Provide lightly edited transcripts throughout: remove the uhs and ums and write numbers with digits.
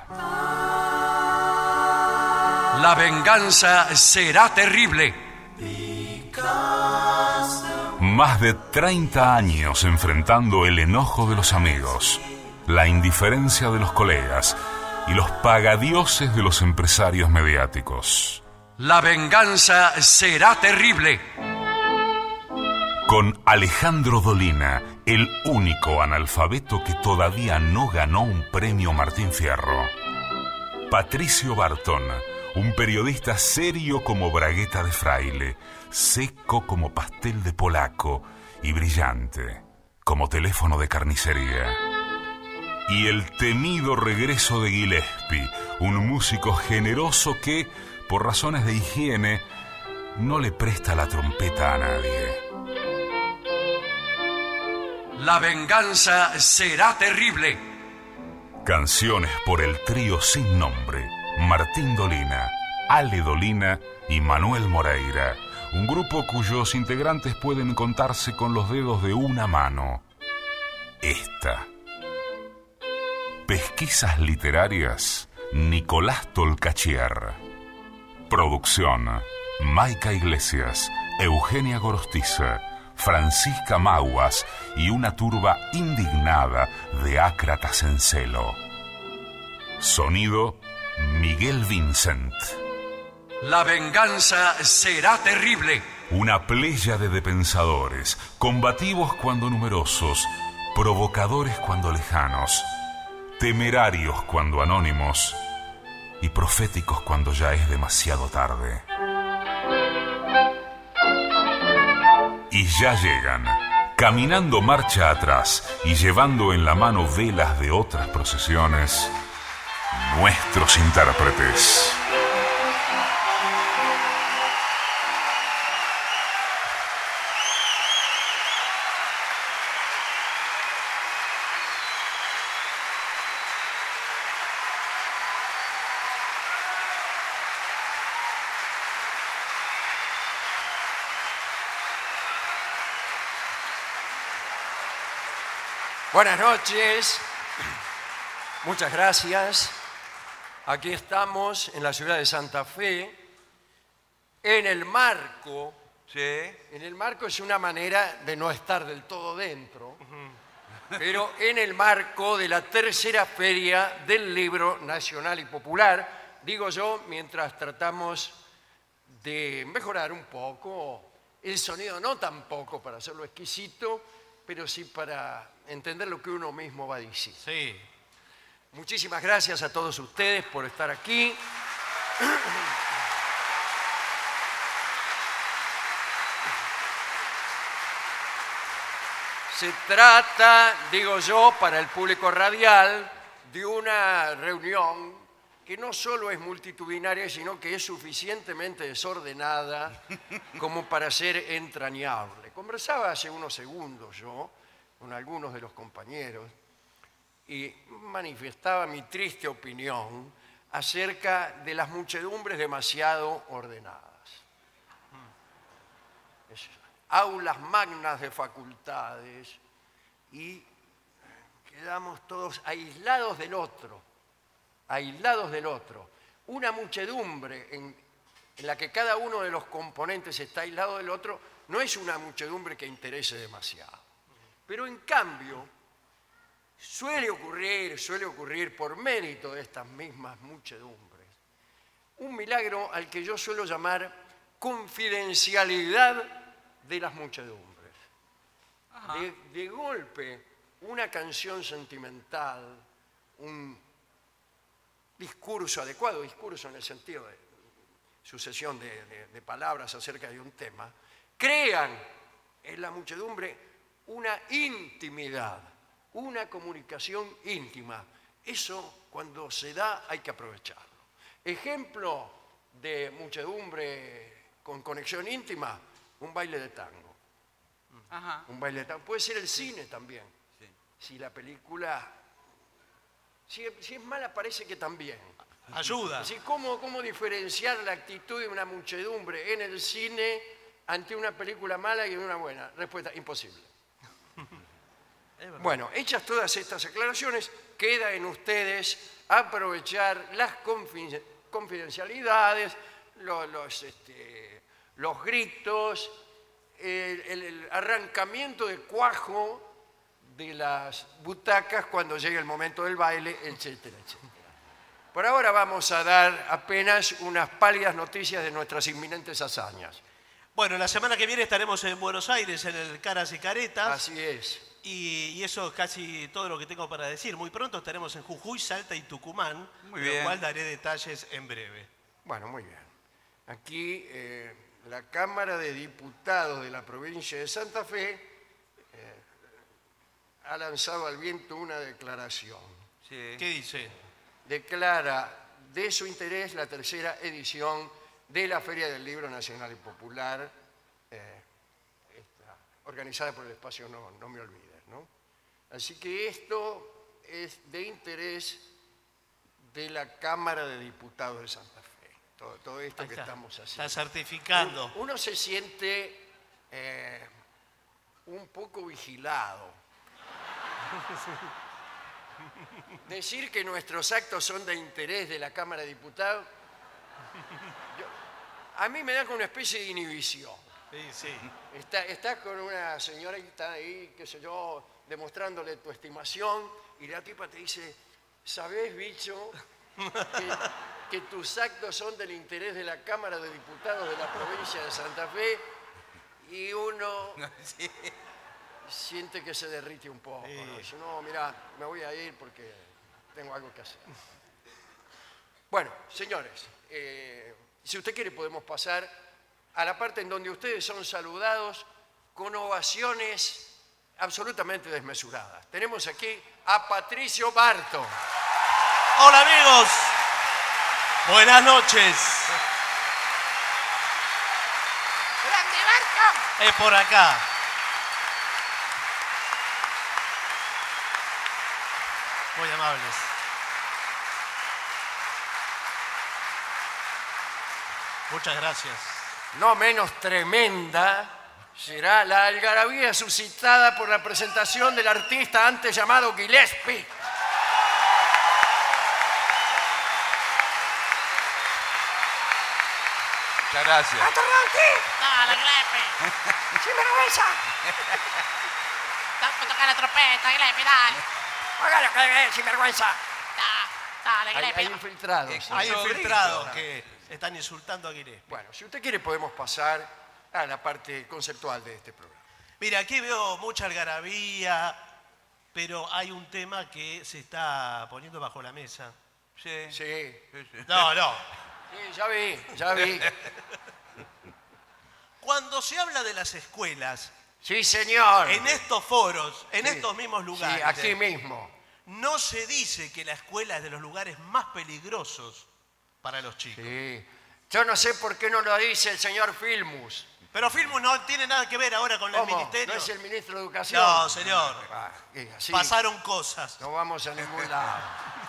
La venganza será terrible. Más de 30 años enfrentando el enojo de los amigos, la indiferencia de los colegas y los pagadioses de los empresarios mediáticos. La venganza será terrible. Con Alejandro Dolina, el único analfabeto que todavía no ganó un premio Martín Fierro. Patricio Bartón, un periodista serio como bragueta de fraile, seco como pastel de polaco y brillante como teléfono de carnicería. Y el temido regreso de Gillespie, un músico generoso que, por razones de higiene, no le presta la trompeta a nadie. La venganza será terrible. Canciones por el trío sin nombre, Martín Dolina, Ale Dolina y Manuel Moreira. Un grupo cuyos integrantes pueden contarse con los dedos de una mano. Esta. Pesquisas literarias, Nicolás Tolcachier. Producción, Maica Iglesias, Eugenia Gorostiza, Francisca Maguas y una turba indignada de ácratas en celo. Sonido, Miguel Vincent. La venganza será terrible. Una pléyade de pensadores, combativos cuando numerosos, provocadores cuando lejanos, temerarios cuando anónimos y proféticos cuando ya es demasiado tarde. Y ya llegan, caminando marcha atrás y llevando en la mano velas de otras procesiones, nuestros intérpretes. Buenas noches, muchas gracias. Aquí estamos en la ciudad de Santa Fe, en el marco. Sí. En el marco es una manera de no estar del todo dentro, pero en el marco de la tercera feria del libro nacional y popular, digo yo, mientras tratamos de mejorar un poco el sonido, no tampoco para hacerlo exquisito, pero sí para entender lo que uno mismo va a decir. Sí. Muchísimas gracias a todos ustedes por estar aquí. Se trata, digo yo, para el público radial, de una reunión que no solo es multitudinaria, sino que es suficientemente desordenada como para ser entrañable. Conversaba hace unos segundos yo con algunos de los compañeros y manifestaba mi triste opinión acerca de las muchedumbres demasiado ordenadas. Aulas magnas de facultades y quedamos todos aislados del otro, aislados del otro. Una muchedumbre en la que cada uno de los componentes está aislado del otro no es una muchedumbre que interese demasiado. Pero en cambio, suele ocurrir por mérito de estas mismas muchedumbres, un milagro al que yo suelo llamar confidencialidad de las muchedumbres. De golpe, una canción sentimental, un discurso adecuado, discurso en el sentido de sucesión de palabras acerca de un tema, crean en la muchedumbre una intimidad, una comunicación íntima. Eso, cuando se da, hay que aprovecharlo. Ejemplo de muchedumbre con conexión íntima, un baile de tango. Ajá. Un baile de tango. Puede ser el cine también. Sí. Si la película... Si es mala, parece que también. Ayuda. Así, ¿cómo diferenciar la actitud de una muchedumbre en el cine ante una película mala y una buena? Respuesta, imposible. Bueno, hechas todas estas aclaraciones, queda en ustedes aprovechar las confidencialidades, los gritos, el arrancamiento de cuajo de las butacas cuando llegue el momento del baile, etcétera, etcétera. Por ahora vamos a dar apenas unas pálidas noticias de nuestras inminentes hazañas. Bueno, la semana que viene estaremos en Buenos Aires, en el Caras y Caretas. Así es. Y eso es casi todo lo que tengo para decir. Muy pronto estaremos en Jujuy, Salta y Tucumán, Muy de bien. lo cual daré detalles en breve. Bueno, muy bien. Aquí la Cámara de Diputados de la provincia de Santa Fe ha lanzado al viento una declaración. Sí. ¿Qué dice? Declara de su interés la tercera edición de la Feria del Libro Nacional y Popular, organizada por el espacio No Me Olvides, ¿no? Así que esto es de interés de la Cámara de Diputados de Santa Fe. Todo esto Ahí que está. estamos haciendo. Está certificando. Uno se siente un poco vigilado. Decir que nuestros actos son de interés de la Cámara de Diputados, a mí me da como una especie de inhibición. Sí, sí. Estás con una señora que está ahí, qué sé yo, demostrándole tu estimación, y la tipa te dice, ¿sabés, bicho, que tus actos son del interés de la Cámara de Diputados de la provincia de Santa Fe? Y uno Sí. siente que se derrite un poco, ¿no? Sí. Dice, no, mira, me voy a ir porque tengo algo que hacer. Bueno, señores, si usted quiere podemos pasar a la parte en donde ustedes son saludados con ovaciones absolutamente desmesuradas. Tenemos aquí a Patricio Barton. Hola amigos, buenas noches. ¡Grande Barton! Es por acá. Muy amables. Muchas gracias. No menos tremenda será la algarabía suscitada por la presentación del artista antes llamado Gillespie. Muchas gracias. Dale, Glepi. ¡Sin vergüenza! Dame tocar la trompeta, Glepi, dale. ¡Hágalo, sin vergüenza! Dale, Hay Glepi. infiltrados. ¿sí? Hay Yo infiltrados grito. que están insultando a Guilherme. Bueno, si usted quiere podemos pasar a la parte conceptual de este programa. Mira, aquí veo mucha algarabía, pero hay un tema que se está poniendo bajo la mesa. Sí. Sí, No, no. sí, ya vi. Cuando se habla de las escuelas, Sí, señor. en estos foros, en Sí. estos mismos Sí, lugares, aquí mismo. no se dice que la escuela es de los lugares más peligrosos para los chicos. Sí. Yo no sé por qué no lo dice el señor Filmus. Pero Filmus no tiene nada que ver ahora con el ¿Cómo? ministerio. ¿No es el ministro de Educación? No, señor. Ah, así Pasaron cosas. no vamos a ningún lado.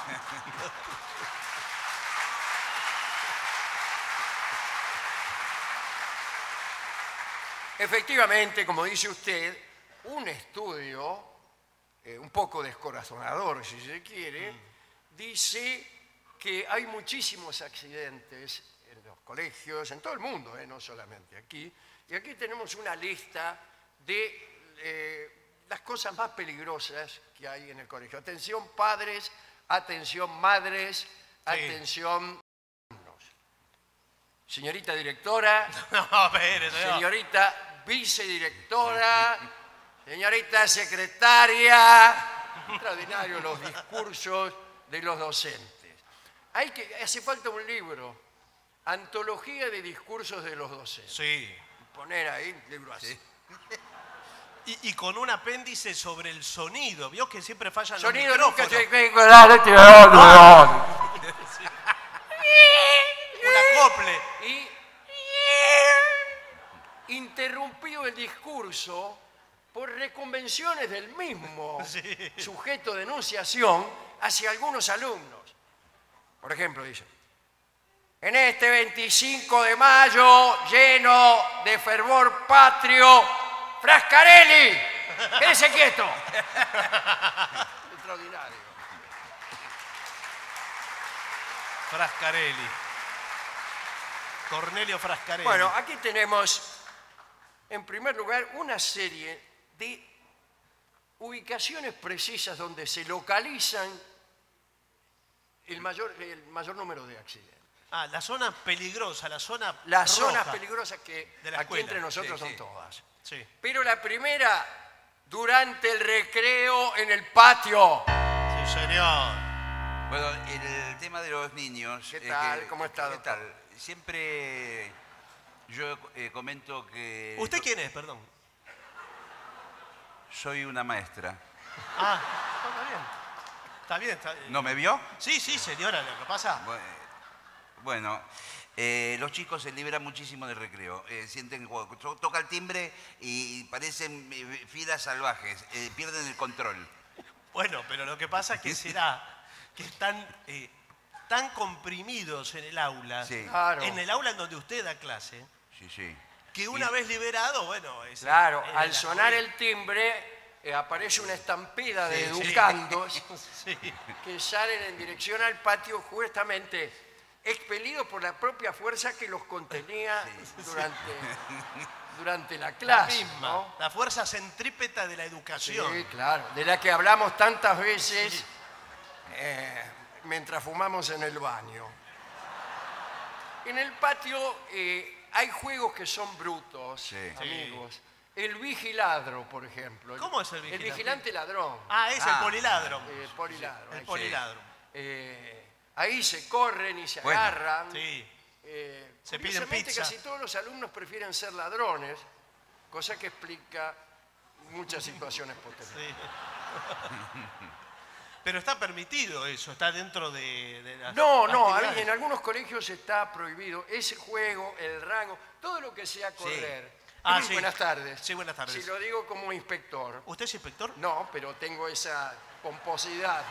Efectivamente, como dice usted, un estudio, un poco descorazonador si se quiere, dice que hay muchísimos accidentes en los colegios, en todo el mundo, no solamente aquí. Y aquí tenemos una lista de las cosas más peligrosas que hay en el colegio. Atención padres, atención madres, atención alumnos. Señorita directora, No, espere, señor. señorita vicedirectora, señorita secretaria. Extraordinario los discursos de los docentes. Hace falta un libro, Antología de Discursos de los Docentes. Sí. Poner ahí un libro así. Y con un apéndice sobre el sonido. ¿Vio que siempre fallan Sonido los nunca micrófonos? se... Un acople. Y interrumpió el discurso por reconvenciones del mismo sujeto de enunciación hacia algunos alumnos. Por ejemplo, dice, en este 25 de mayo, lleno de fervor patrio, Frascarelli ¡Quédese quieto! Extraordinario. Frascarelli. Cornelio Frascarelli. Bueno, aquí tenemos, en primer lugar, una serie de ubicaciones precisas donde se localizan el mayor número de accidentes. Ah, la zona peligrosa, la zona Las roja zonas peligrosas que de la aquí escuela. entre nosotros Sí, son sí. todas. Sí. Pero la primera, durante el recreo en el patio. Sí, señor. Bueno, el tema de los niños... ¿Qué tal? ¿Cómo está, ¿Qué doctor? tal? Siempre yo comento que... ¿Usted quién es, perdón? Soy una maestra. Ah, está bien. Está bien, está bien. ¿No me vio? Sí, sí, señora, lo que pasa. Bueno, los chicos se liberan muchísimo del recreo. Sienten que toca el timbre y parecen filas salvajes. Pierden el control. Bueno, pero lo que pasa es que será que están tan comprimidos en el aula, Sí. Claro. en el aula en donde usted da clase, Sí, sí. que una vez liberado, bueno... es- Claro, es al la sonar joya. el timbre aparece una estampida de Sí. educandos Sí. que salen en dirección al patio justamente expelidos por la propia fuerza que los contenía durante la La clase. misma, ¿no? la fuerza centrípeta de la educación. Sí, claro, de la que hablamos tantas veces mientras fumamos en el baño. En el patio hay juegos que son brutos, Sí. amigos. El vigiladro, por ejemplo. ¿Cómo es el El vigiladro? vigilante ladrón. Ah, es el poliladro. Poliladro. El ahí poliladro. ahí se corren y se Bueno, agarran. Sí. Se piden Curiosamente, pizza. casi todos los alumnos prefieren ser ladrones, cosa que explica muchas situaciones posteriores. Sí. Pero está permitido eso, está dentro de las No, actividades. en algunos colegios está prohibido ese juego, el rango, todo lo que sea correr. Ah, sí. Buenas tardes. Sí, buenas tardes. Si lo digo como inspector. ¿Usted es inspector? No, pero tengo esa pomposidad.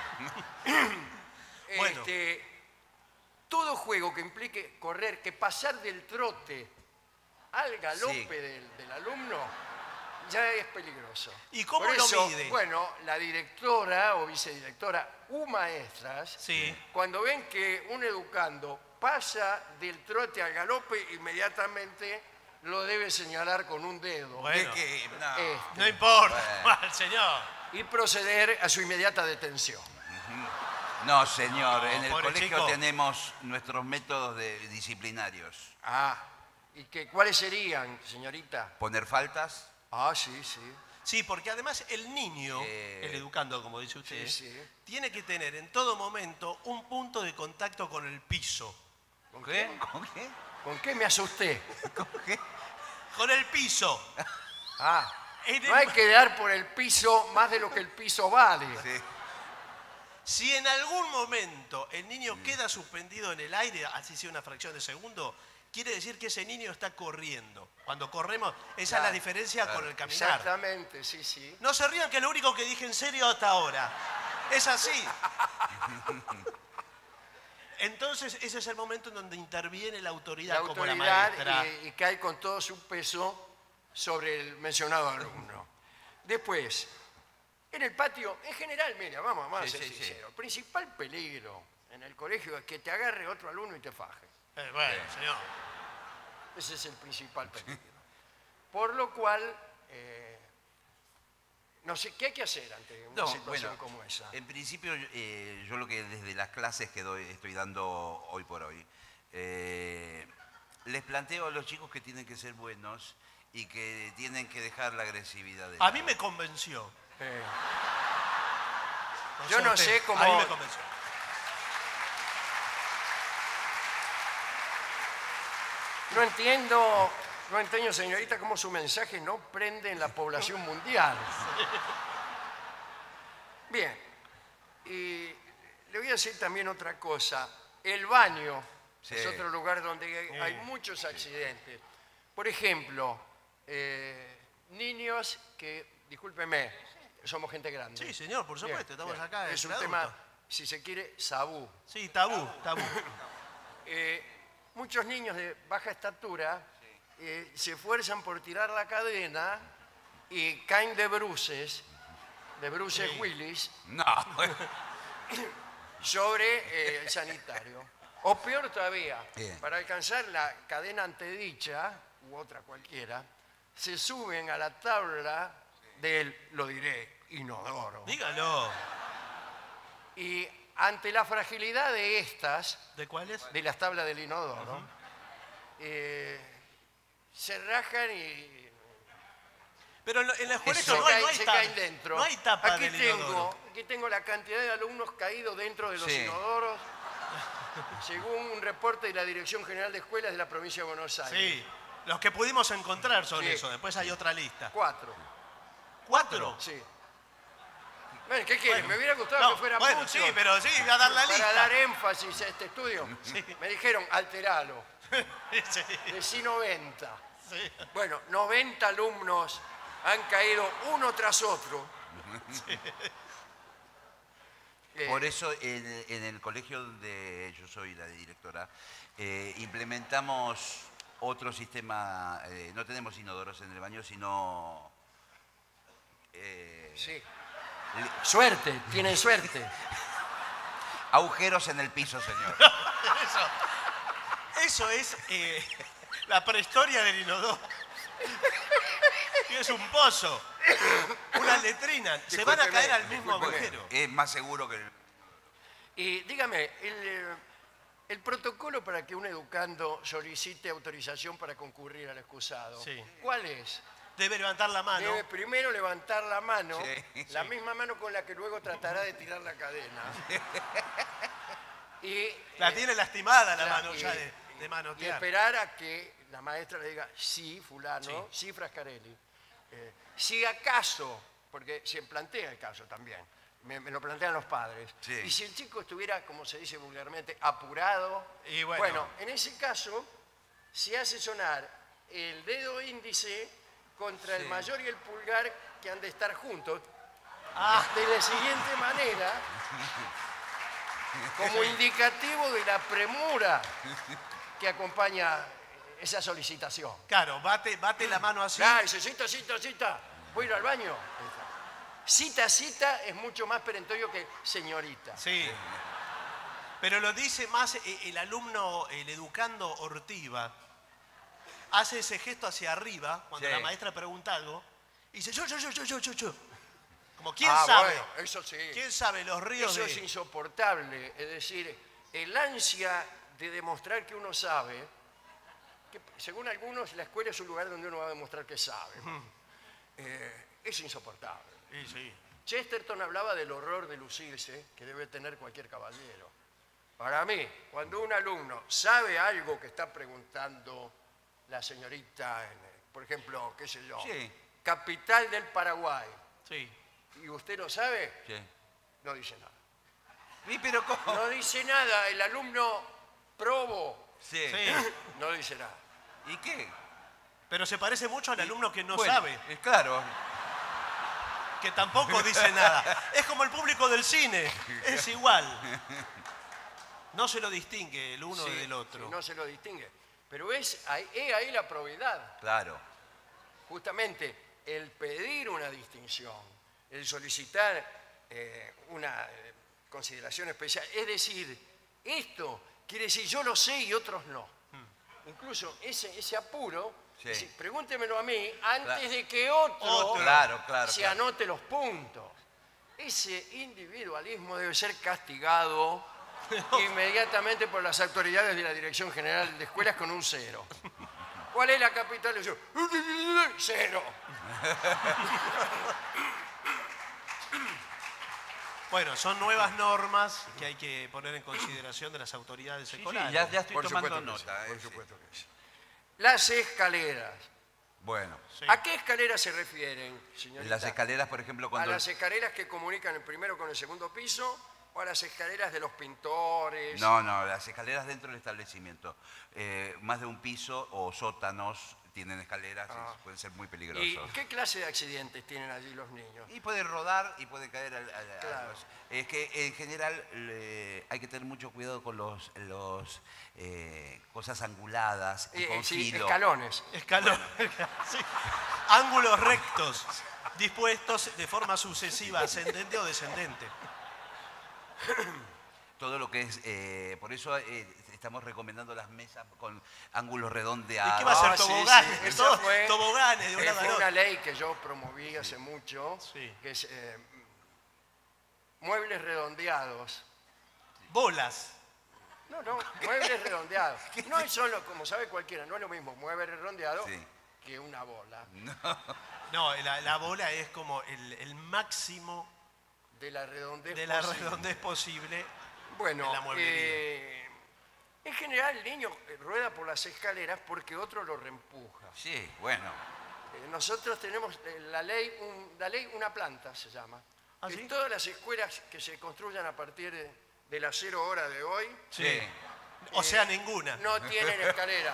Bueno. Todo juego que implique correr, que pasar del trote al galope del alumno, ya es peligroso. ¿Y cómo Por lo eso, mide? Bueno, la directora o vicedirectora u maestras, Sí. cuando ven que un educando pasa del trote al galope, inmediatamente lo debe señalar con un dedo. Bueno. Este, No importa, señor. y proceder a su inmediata detención. No, señor. No, En el pobre colegio chico. tenemos nuestros métodos disciplinarios. Ah, ¿y cuáles serían, señorita? Poner faltas. Ah, sí, sí. Sí, porque además el niño, el educando, como dice usted, Sí, sí. tiene que tener en todo momento un punto de contacto con el piso. ¿Con ¿Qué? qué? ¿Con qué? ¿Con qué me asusté? Con el piso. Ah, En el- no hay que dar por el piso más de lo que el piso vale. Sí. Si en algún momento el niño queda suspendido en el aire, así sea una fracción de segundo, quiere decir que ese niño está corriendo. Cuando corremos, esa es la diferencia con el caminar. Exactamente, sí, sí. No se rían, que es lo único que dije en serio hasta ahora. Es así. Entonces, ese es el momento en donde interviene la autoridad, La como la autoridad maestra. y cae con todo su peso sobre el mencionado alumno. Después, en el patio, en general, mira, vamos a ser sinceros. El principal peligro en el colegio es que te agarre otro alumno y te faje. Bueno, señor. Ese es el principal peligro. Por lo cual, no sé, ¿qué hay que hacer ante una situación como esa? En principio, yo lo que desde las clases que estoy dando hoy por hoy, les planteo a los chicos que tienen que ser buenos y que tienen que dejar la agresividad. A mí me convenció. Yo no sé cómo... A mí me convenció. No entiendo, señorita, cómo su mensaje no prende en la población mundial. Bien, y le voy a decir también otra cosa. El baño es otro lugar donde hay muchos accidentes. Por ejemplo, niños que, discúlpeme, somos gente grande. Sí, señor, por supuesto, estamos acá. Es un entre tema, adultos. si se quiere, sabú. Sí, tabú, tabú. Muchos niños de baja estatura se esfuerzan por tirar la cadena y caen de bruces Willis, No. sobre el sanitario. O peor todavía, Bien. para alcanzar la cadena antedicha, u otra cualquiera, se suben a la tabla del, lo diré, inodoro. Dígalo. Y ante la fragilidad de estas, ¿De cuáles? de las tablas del inodoro, se rajan y Pero en los colegios se caen dentro. No hay tapa aquí del inodoro. Aquí tengo la cantidad de alumnos caídos dentro de los Sí. inodoros, según un reporte de la Dirección General de Escuelas de la Provincia de Buenos Aires. Sí. Los que pudimos encontrar son Sí. eso. Después hay otra lista. 4. ¿4? Sí. Bueno, ¿qué quieren? Bueno, Me hubiera gustado no, que fueran bueno, muchos. sí, pero sí, voy a dar la Para lista. dar énfasis a este estudio. Sí. Me dijeron, alteralo. Sí, Decí 90. sí. Bueno, 90 alumnos han caído uno tras otro. Por eso en el colegio donde yo soy la directora, implementamos otro sistema, no tenemos inodoros en el baño, sino... Sí. Suerte, tienen suerte. agujeros en el piso, señor. Eso es la prehistoria del inodoro. Y es un pozo, una letrina. Se van a caer al mismo agujero. Es más seguro que... Y dígame, el protocolo para que un educando solicite autorización para concurrir al excusado, Sí. ¿cuál es? Debe levantar la mano. Debe primero levantar la mano, Sí, la misma mano con la que luego tratará de tirar la cadena. Y, La tiene lastimada la claro, mano y- ya de y manotear. esperar a que la maestra le diga, sí, fulano, sí, Frascarelli. Si acaso, porque se plantea el caso también, me lo plantean los padres, Sí. y si el chico estuviera, como se dice vulgarmente, apurado, Y bueno. en ese caso se hace sonar el dedo índice contra el mayor y el pulgar que han de estar juntos, de la siguiente manera, como indicativo de la premura que acompaña esa solicitación. Claro, bate la mano así. Claro, dice, cita, voy a ir al baño. Cita es mucho más perentorio que señorita. Sí. Pero lo dice más el alumno, el educando Ortiva. Hace ese gesto hacia arriba cuando Sí. la maestra pregunta algo. Y dice, yo. Como, ¿quién Ah, sabe? bueno, eso sí. ¿Quién sabe los ríos Eso de...? es insoportable. Es decir, el ansia de demostrar que uno sabe, que según algunos la escuela es un lugar donde uno va a demostrar que sabe. Es insoportable. Sí, sí. Chesterton hablaba del horror de lucirse que debe tener cualquier caballero. Para mí, cuando un alumno sabe algo que está preguntando la señorita, por ejemplo, qué sé yo, Sí. capital del Paraguay, Sí. y usted lo sabe, Sí. no dice nada. ¿Y pero cómo? No dice nada, el alumno probo Sí. Sí. no dice nada. ¿Y qué? Pero se parece mucho al alumno que no Bueno, sabe, claro. que tampoco dice nada. Es como el público del cine, es igual. No se lo distingue el uno Sí, del otro. sí, no se lo distingue. Pero es ahí la probidad. Claro. Justamente el pedir una distinción, el solicitar una consideración especial, es decir, esto quiere decir yo lo sé y otros no. Incluso ese apuro, Sí. decir, pregúntemelo a mí antes Claro. de que otro Claro. se anote los puntos. Ese individualismo debe ser castigado inmediatamente por las autoridades de la Dirección General de Escuelas con un 0. ¿Cuál es la capital de Ciudad? 0. Bueno, son nuevas normas que hay que poner en consideración de las autoridades escolares. Ya estoy Por tomando supuesto que sí, nota. por sí. supuesto que sí. Las escaleras. Bueno, Sí. ¿A qué escaleras se refieren, señorita? las escaleras, por ejemplo, ¿A cuando... las escaleras que comunican el primero con el segundo piso o a las escaleras de los pintores? No, las escaleras dentro del establecimiento. Más de un piso o sótanos tienen escaleras, pueden ser muy ¿Y peligrosos. qué clase de accidentes tienen allí los niños? Y puede rodar y puede caer Claro. Es que en general hay que tener mucho cuidado con los cosas anguladas y con Sí, filo. escalones. Escalón. Sí. Ángulos rectos, dispuestos de forma sucesiva, ascendente o descendente. Todo lo que es... por eso estamos recomendando las mesas con ángulos ¿Y redondeados. qué va a ser? Ah, sí, Toboganes, sí, esa todo- fue- toboganes de un lado Fue al una otro. ley que yo promoví hace mucho, Sí. que es muebles redondeados. Bolas. No, muebles redondeados. No es solo, como sabe cualquiera, no es lo mismo mueble redondeado Sí. que una bola. No, la bola es como el máximo De la redondez de la posible. redondez posible. Bueno, en la mueblería. en general el niño rueda por las escaleras porque otro lo reempuja. Sí, bueno. Nosotros tenemos la ley una planta, se llama. ¿Ah, que sí? todas las escuelas que se construyan a partir de las 0 horas de hoy Sí. O sea, ninguna. no tienen escalera.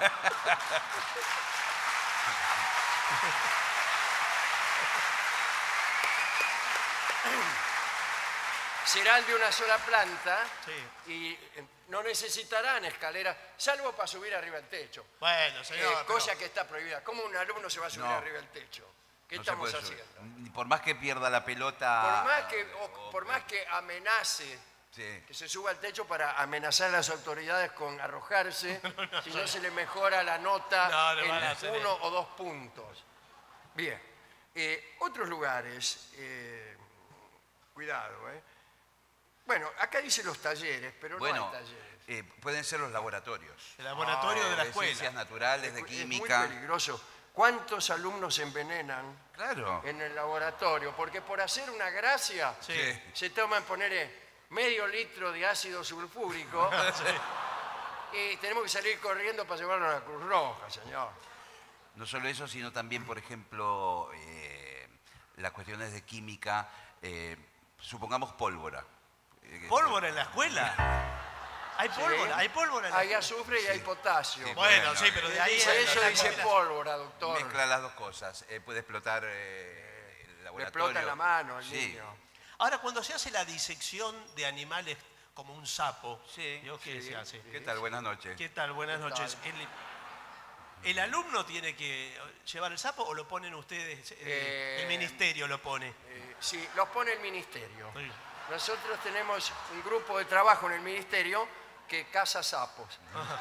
Serán de una sola planta Sí. y no necesitarán escalera, salvo para subir arriba del techo. Bueno, señor. pero- Cosa que está prohibida. ¿Cómo un alumno se va a subir No. arriba del techo? ¿Qué No se estamos puede subir. haciendo? Por más que pierda la pelota... Por más que amenace Sí. que se suba al techo para amenazar a las autoridades con arrojarse, si no se le mejora la nota No, no van a hacer en 1 eso. o 2 puntos. Bien. Otros lugares, cuidado, Bueno, acá dice los talleres, pero no Bueno, hay talleres. pueden ser los laboratorios. El laboratorio de la De ciencias escuela. naturales, de Es muy química. peligroso. ¿Cuántos alumnos se envenenan Claro. en el laboratorio? Porque por hacer una gracia Sí. se toman poner medio litro de ácido sulfúrico y tenemos que salir corriendo para llevarlo a la Cruz Roja, señor. No solo eso, sino también, por ejemplo, las cuestiones de química. Supongamos pólvora. ¿Pólvora en la escuela? Hay pólvora, hay pólvora en la Hay escuela. azufre y hay potasio. Sí, Bueno, sí, pero de ahí... Dice es- eso, dice pólvora, doctor. Mezcla las dos cosas. Puede explotar el Le laboratorio. explota en la mano al Sí. niño. Ahora, cuando se hace la disección de animales como un sapo, Sí, ¿yo qué sí, se hace? ¿Qué tal? Buenas noches. ¿Qué tal? Buenas ¿Qué noches. ¿El alumno tiene que llevar el sapo o lo ponen ustedes? El ministerio lo pone. Sí, los pone el ministerio. Sí. Nosotros tenemos un grupo de trabajo en el ministerio que caza sapos.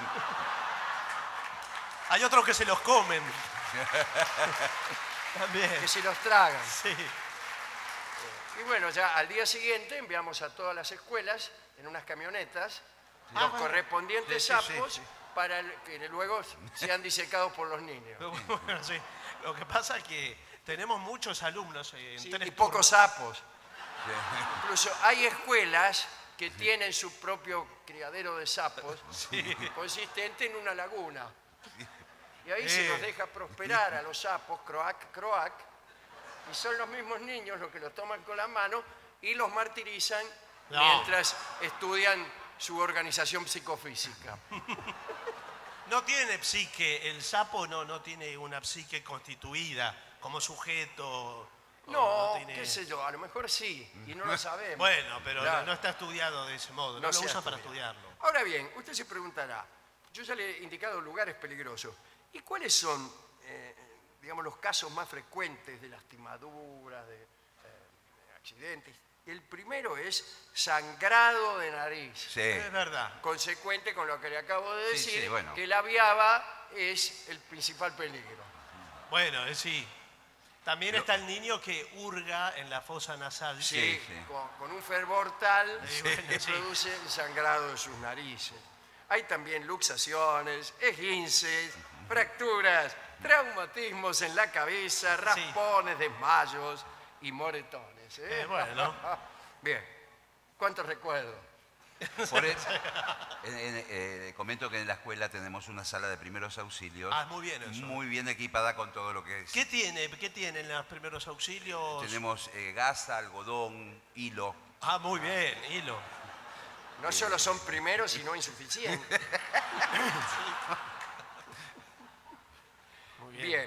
Hay otros que se los comen. También. Que se los tragan. Sí. Y bueno, ya al día siguiente enviamos a todas las escuelas en unas camionetas los correspondientes Sí, sí, sí, sapos sí. para que luego sean disecados por los niños. Bueno, sí. Lo que pasa es que tenemos muchos alumnos en Sí, tres y pocos turnos. sapos. Incluso hay escuelas que tienen su propio criadero de sapos consistente en una laguna. Y ahí se los deja prosperar a los sapos, croac, croac, y son los mismos niños los que los toman con la mano y los martirizan No. mientras estudian su organización psicofísica. No tiene psique, el sapo no tiene una psique constituida como sujeto. No, tiene- qué sé yo, a lo mejor sí, y no lo sabemos. Bueno, pero Claro. no está estudiado de ese modo, no, lo se ha usa para estudiado. estudiarlo. Ahora bien, usted se preguntará, yo ya le he indicado lugares peligrosos, ¿y cuáles son, digamos, los casos más frecuentes de lastimaduras, de accidentes? El primero es sangrado de nariz, Sí. Es verdad. consecuente con lo que le acabo de Sí, decir, sí, bueno. que la viaba es el principal peligro. Bueno, sí. También está el niño que hurga en la fosa nasal. Sí. Con un fervor tal bueno, que sí. produce el sangrado de sus narices. Hay también luxaciones, esguinces, fracturas, traumatismos en la cabeza, raspones, desmayos y moretones. Bueno. Bien, ¿cuántos recuerdos? Por eso, comento que en la escuela tenemos una sala de primeros auxilios. Ah, muy bien eso. Muy bien equipada con todo lo que es. ¿Qué tienen los primeros auxilios? Tenemos gasa, algodón, hilo. Ah, muy bien, hilo. No solo son primeros, sino insuficientes. Bien.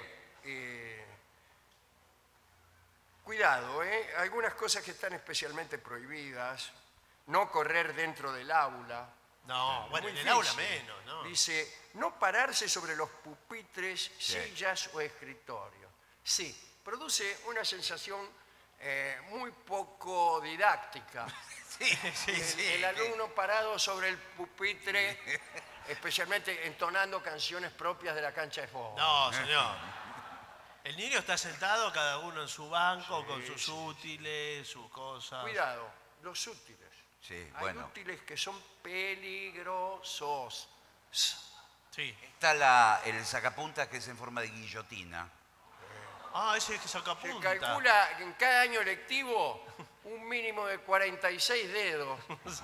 Cuidado, ¿eh? Algunas cosas que están especialmente prohibidas. No correr dentro del aula. No, bueno, Muy en el aula difícil. menos, ¿no? Dice, no pararse sobre los pupitres, sillas o escritorios. Sí, produce una sensación muy poco didáctica. El alumno parado sobre el pupitre, especialmente entonando canciones propias de la cancha de fútbol. No, señor. El niño está sentado, cada uno en su banco, con sus útiles, sus cosas. Cuidado, los útiles. Sí, Hay bueno. útiles que son peligrosos. Sí. Está el sacapuntas que es en forma de guillotina. Ah, ese es que saca Se punta. calcula que en cada año lectivo un mínimo de 46 dedos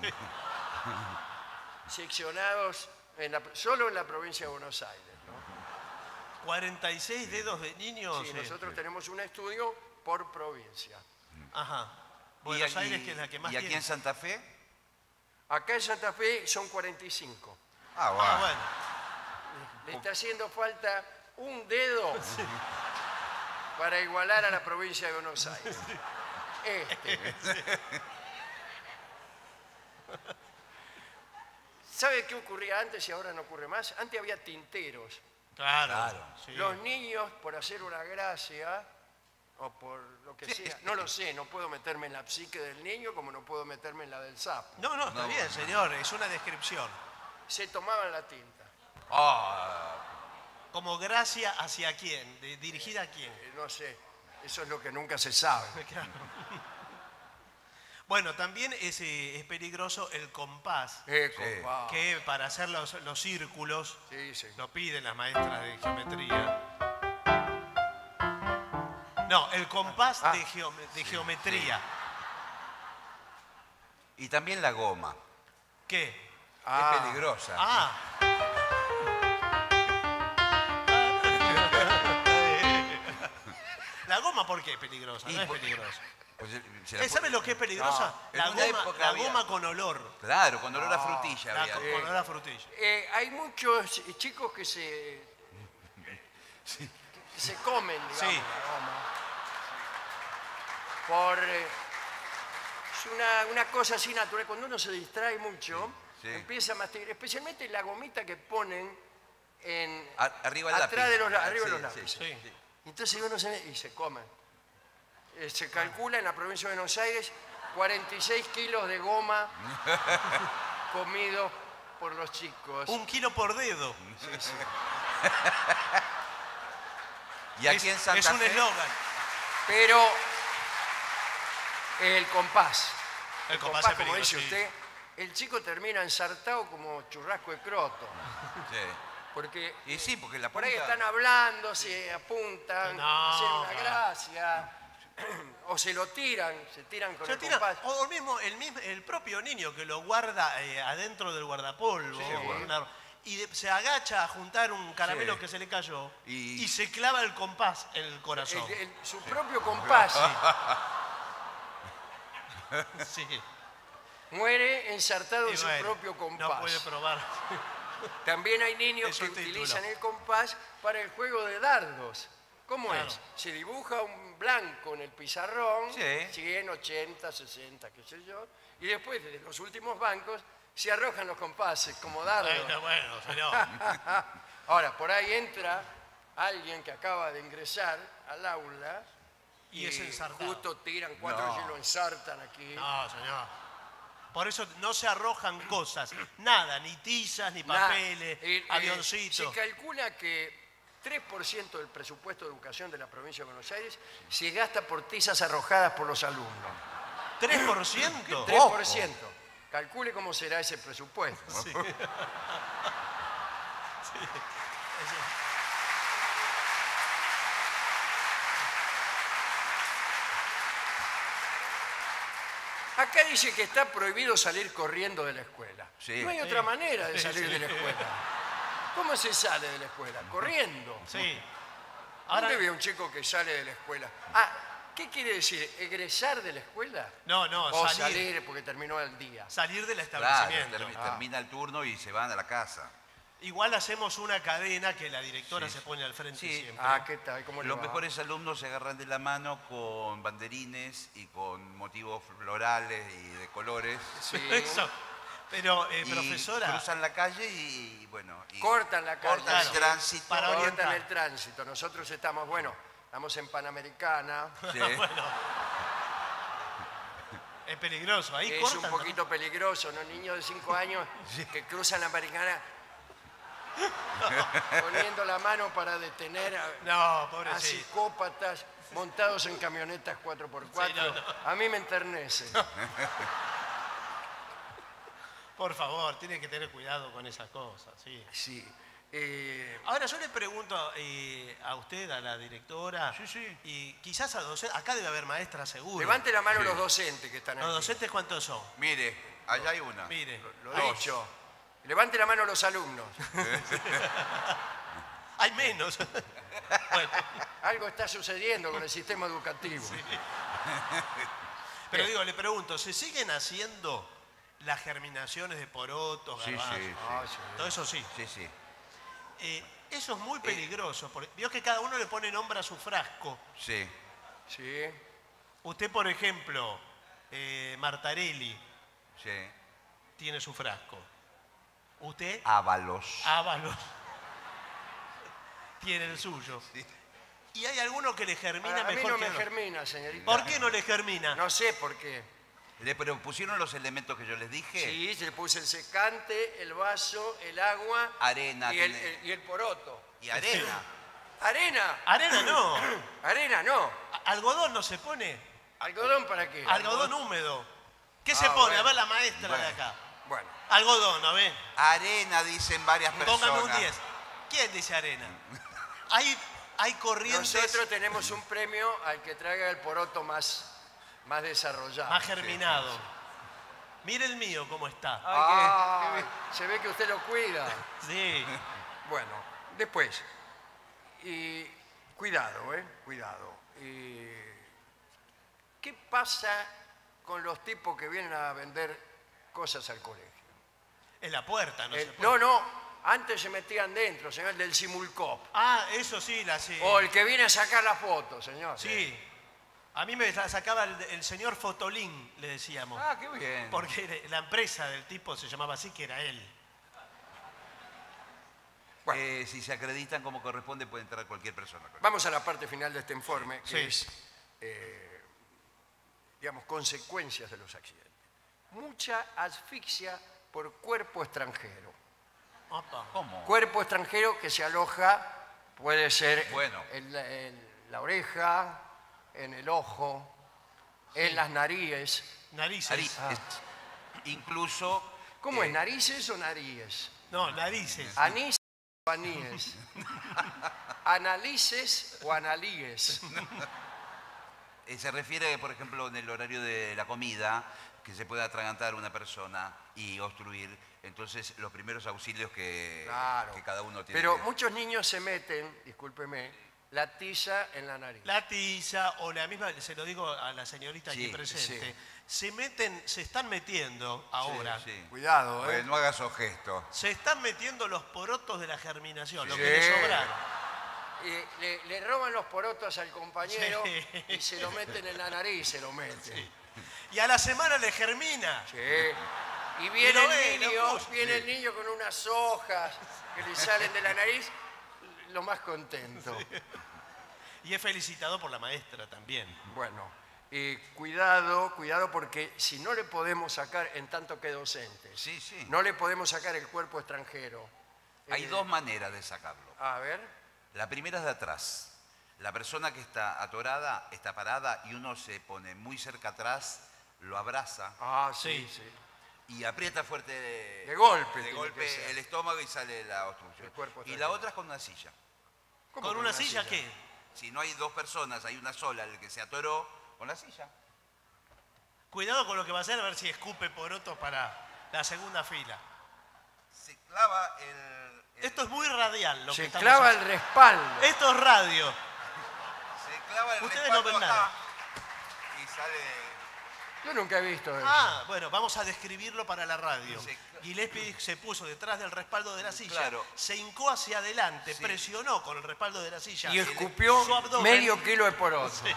seccionados solo en la provincia de Buenos Aires, ¿no? 46 dedos de niños. Sí, nosotros tenemos un estudio por provincia. Ajá. Buenos Aires, que es la que más ¿Y aquí tiene. en Santa Fe? Acá en Santa Fe son 45. Ah, bueno. Ah, bueno. Le está haciendo falta un dedo para igualar a la provincia de Buenos Aires. ¿Sabe qué ocurría antes y ahora no ocurre más? Antes había tinteros. Claro. Sí. Los niños, por hacer una gracia, o por lo que sea, no lo sé, no puedo meterme en la psique del niño como no puedo meterme en la del sapo. No, está bien, señor, es una descripción. Se tomaban la tinta. Como gracia hacia quién, dirigida a quién. No sé, eso es lo que nunca se sabe. Claro. Bueno, también es peligroso el compás, Compa. que para hacer los círculos Sí, sí. lo piden las maestras de geometría. No, el compás de geometría. Y también la goma. ¿Qué? Es peligrosa. Ah. La goma, ¿por qué es peligrosa? No es peligrosa. Pues se la ¿Sabe lo que es peligrosa? en La una época la había- goma con olor. Claro, con olor a frutilla había. Con olor a frutilla. Hay muchos chicos que se comen, digamos, Sí. la goma. Es una cosa así natural. Cuando uno se distrae mucho, Sí. empieza a masticar, especialmente la gomita que ponen Arriba del atrás de lápiz. arriba de los Sí, lápices. sí. Sí. Entonces uno se come. Se calcula en la provincia de Buenos Aires 46 kilos de goma comidos por los chicos. 1 kilo por dedo. Y aquí en Santa es un Fe. eslogan. Pero el compás. El compás es como peligroso, dice sí. usted, el chico termina ensartado como churrasco de croto. Sí. Porque Y sí, porque la por ahí punta- están hablando, se apuntan, No, hacen una claro. gracia, o se tiran con Se el tira- compás. o el propio niño que lo guarda adentro del guardapolvo. Se agacha a juntar un caramelo Sí. que se le cayó Y- y se clava el compás en el corazón. Su propio compás Sí. muere ensartado en Y su bueno, propio compás. No puede probar. También hay niños Es que un título. utilizan el compás para el juego de dardos. ¿Cómo Claro. es? Se dibuja un blanco en el pizarrón, Sí. 100, 80, 60, qué sé yo, y después de los últimos bancos se arrojan los compases como dardos. Bueno, señor. Ahora, por ahí entra alguien que acaba de ingresar al aula Y es ensartado. justo tiran 4 y lo ensartan aquí. No, señor. Por eso no se arrojan cosas. Nada, ni tizas, ni Nada. papeles, avioncitos. Se calcula que 3% del presupuesto de educación de la provincia de Buenos Aires se gasta por tizas arrojadas por los alumnos. ¿3%? 3%. Calcule cómo será ese presupuesto. Sí. Acá dice que está prohibido salir corriendo de la escuela. Sí. No hay Sí. otra manera de salir Sí. de la escuela. ¿Cómo se sale de la escuela? Corriendo. Sí. ¿Dónde Ahora, ve un chico que sale de la escuela? ¿Qué quiere decir? ¿Egresar de la escuela? no, O salir, salir porque terminó el día. del Claro, establecimiento. termina el turno y se van a la casa. Igual hacemos una cadena que la directora Sí. se pone al frente Sí. siempre. Ah, ¿qué tal? ¿Cómo le Los va? mejores alumnos se agarran de la mano con banderines y con motivos florales y de colores. Sí. Eso. Pero, Y profesora, cruzan la calle y bueno. y Cortan la calle. cortan el sí. tránsito. Para Cortan orientar. el tránsito. Nosotros estamos en Panamericana. Sí. bueno, es peligroso. Ahí Es cortan, un ¿no? poquito peligroso, ¿no? Niños de 5 años que cruzan la Americana poniendo la mano para detener No, a pobrecito. psicópatas montados en camionetas 4x4. Sí, no. A mí me enternece. Por favor, tiene que tener cuidado con esas cosas, sí. Sí. Ahora yo le pregunto a usted, a la directora, Sí, sí. y quizás a docentes, acá debe haber maestras seguro. Levante la mano Sí. los docentes que están ¿Los aquí. docentes cuántos son? Mire, allá hay una. Mire, Lo he dicho. Levante la mano los alumnos. hay menos. Bueno, Algo está sucediendo con el sistema educativo. pero digo, le pregunto, ¿se siguen haciendo las germinaciones de porotos, Sí, garbanzos? sí, Ah, sí. Todo eso sí. sí, sí. Eso es muy peligroso, porque vio que cada uno le pone nombre a su frasco. Sí. Sí. Usted, por ejemplo, Martarelli, Sí. tiene su frasco. Usted, Ábalos. Ábalos, tiene el suyo. Sí. Y hay alguno que le germina A mí mejor no que me otro. germina, señorita. ¿Por qué no le germina? No sé por qué. Pero pusieron los elementos que yo les dije. Sí, se le puse el secante, el vaso, el agua Arena y tiene. el poroto. Y arena. Arena, Arena no. arena no. Algodón no se pone. ¿Algodón para qué? Algodón húmedo. ¿Qué se Ah, pone? bueno. A ver la maestra de Bueno. acá. Bueno, Algodón, a ver. Arena, dicen varias personas. Póngame un 10. ¿Quién dice arena? Hay corrientes nosotros tenemos un premio al que traiga el poroto más desarrollado. más germinados. Mire el mío cómo está. Ah, se ve que usted lo cuida. Sí. Bueno, después. Y cuidado, cuidado. ¿Qué pasa con los tipos que vienen a vender cosas al colegio? En la puerta, no se puede. No, antes se metían dentro, señor, el del Simulcop. Ah, eso sí, la sí. O el que viene a sacar la foto, señor. Sí. A mí me sacaba el señor Fotolín, le decíamos. Ah, qué bien. Porque la empresa del tipo se llamaba así, que era él. Si se acreditan como corresponde, puede entrar cualquier persona. Vamos a la parte final de este informe, que Sí. es, digamos, consecuencias de los accidentes. Mucha asfixia por cuerpo extranjero. Opa. ¿Cómo? Cuerpo extranjero que se aloja, puede ser Bueno. en la oreja, en el ojo, en las narices. Narices. Incluso. ¿Cómo es? ¿Narices o naríes? No, narices. ¿Anís o aníes? ¿Analices o analíes? Se refiere, por ejemplo, en el horario de la comida, que se puede atragantar una persona y obstruir. Entonces, los primeros auxilios que cada uno tiene. Pero que- muchos niños se meten, discúlpeme, la tiza en la nariz. La tiza o la misma, se lo digo a la señorita aquí Sí, presente, se están metiendo ahora, Sí. Cuidado, Bueno, no hagas esos gestos. se están metiendo los porotos de la germinación, lo Sí. que le sobraron. Y le roban los porotos al compañero Sí. y se lo meten en la nariz, se lo meten. Y a la semana le germina. Sí. Y viene lo ve, el lo niño, puso. viene el niño con unas hojas que le salen de la nariz, lo más contento. Y es felicitado por la maestra también. Bueno, cuidado porque si no le podemos sacar, en tanto que docentes, Sí, sí. no le podemos sacar el cuerpo extranjero. Hay dos maneras de sacarlo. A ver, La primera es de atrás. La persona que está atorada está parada y uno se pone muy cerca atrás, lo abraza sí. y aprieta fuerte De golpe de tiene golpe que ser. el estómago y sale la obstrucción. El cuerpo Y la extranjero. otra es con una silla. ¿Cómo ¿Con una silla qué? Si no hay dos personas, hay una sola, el que se atoró, con la silla. Cuidado con lo que va a hacer, a ver si escupe porotos para la segunda fila. Se clava el Esto es muy radial lo que Se estamos clava el haciendo. respaldo. Esto es radio. se clava el Ustedes no respaldo ven acá nada. y sale. Yo nunca he visto eso. Ah, bueno, vamos a describirlo para la radio. Gillespie se puso detrás del respaldo de la silla, Claro. se hincó hacia adelante, presionó con el respaldo de la silla. Y escupió su abdomen. medio kilo de poroto. Sí.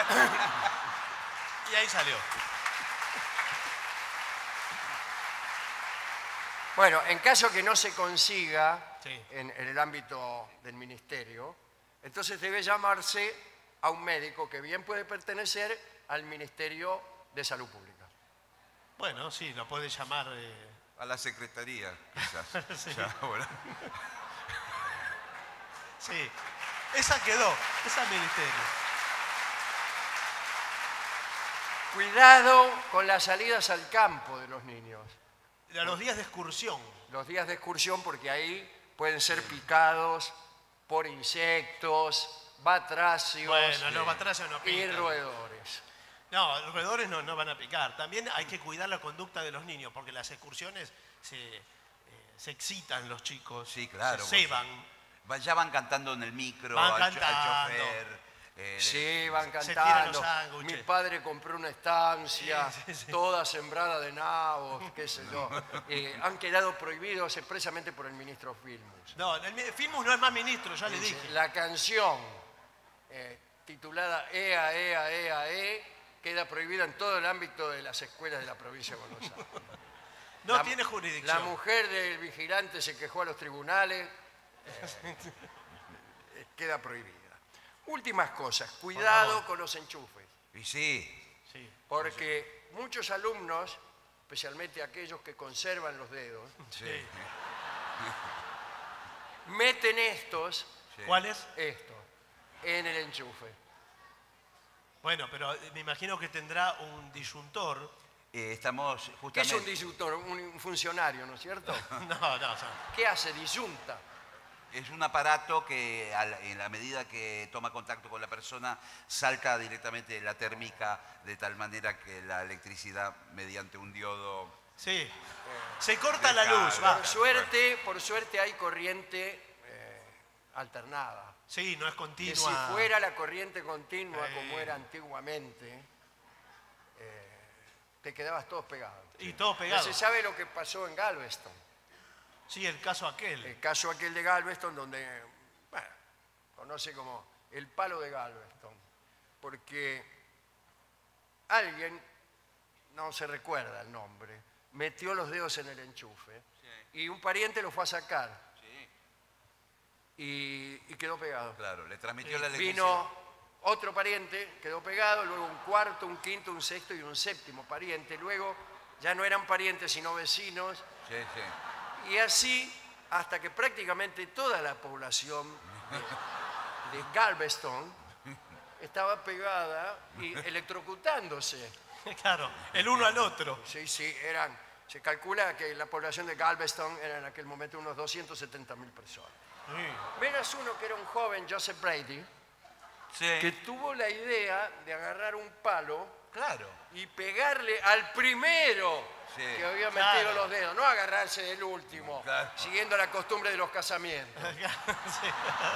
Y ahí salió. Bueno, en caso que no se consiga Sí. en el ámbito del ministerio, entonces debe llamarse a un médico que bien puede pertenecer al Ministerio de Salud Pública. Bueno, sí, lo puede llamar. A la secretaría, quizás. Sí. Ya, bueno. Sí, esa quedó, esa es ministerio. Cuidado con las salidas al campo de los niños. A los días de excursión. Los días de excursión, porque ahí pueden ser picados por insectos, batracios Bueno, los batracios no y pican. roedores. No, los roedores no van a picar. También hay que cuidar la conducta de los niños, porque las excursiones se excitan los chicos. Sí, claro. Se van. Ya van cantando en el micro, Van al cantando. chofer. Sí, van tiran los cantando. sándwiches. Mi padre compró una estancia, Sí. toda sembrada de nabos, qué sé yo. Han quedado prohibidos expresamente por el ministro Filmus. No, el Filmus no es más ministro, ya le Dice, dije. la canción titulada Ea, Ea, Ea, queda prohibida en todo el ámbito de las escuelas de la provincia de Buenos Aires. No tiene jurisdicción. La mujer del vigilante se quejó a los tribunales, queda prohibida. Últimas cosas, cuidado con los enchufes, Y sí, Sí. porque muchos alumnos, especialmente aquellos que conservan los dedos, sí. meten estos ¿Cuál es? en el enchufe. Bueno, pero me imagino que tendrá un disyuntor. Estamos ¿Qué es justamente... un disyuntor? Un funcionario, ¿no es cierto? No. ¿Qué hace? Disyunta. Es un aparato que en la medida que toma contacto con la persona salta directamente la térmica de tal manera que la electricidad mediante un diodo... Sí. Se corta la luz, va. Por suerte hay corriente alternada. Sí, no es Que continua. si fuera la corriente continua como era antiguamente, te quedabas todos pegados. Y todo No pegado. se sabe lo que pasó en Galveston. Sí, el caso aquel. El caso aquel de Galveston, donde, bueno, conoce como el palo de Galveston, porque alguien, no se recuerda el nombre, metió los dedos en el enchufe y un pariente lo fue a sacar y quedó pegado. Claro, le transmitió la electricidad. Vino otro pariente, quedó pegado, luego un cuarto, un quinto, un sexto y un séptimo pariente. Luego ya no eran parientes sino vecinos. Sí, sí. Y así hasta que prácticamente toda la población de Galveston estaba pegada y electrocutándose. Claro, el uno al otro. Sí, se calcula que la población de Galveston era en aquel momento unos 270.000 personas. Sí. Verás uno que era un joven, Joseph Brady, Sí, que tuvo la idea de agarrar un palo claro. y pegarle al primero Sí. que había Claro. metido los dedos, no agarrarse del último, Claro. siguiendo la costumbre de los casamientos. Sí.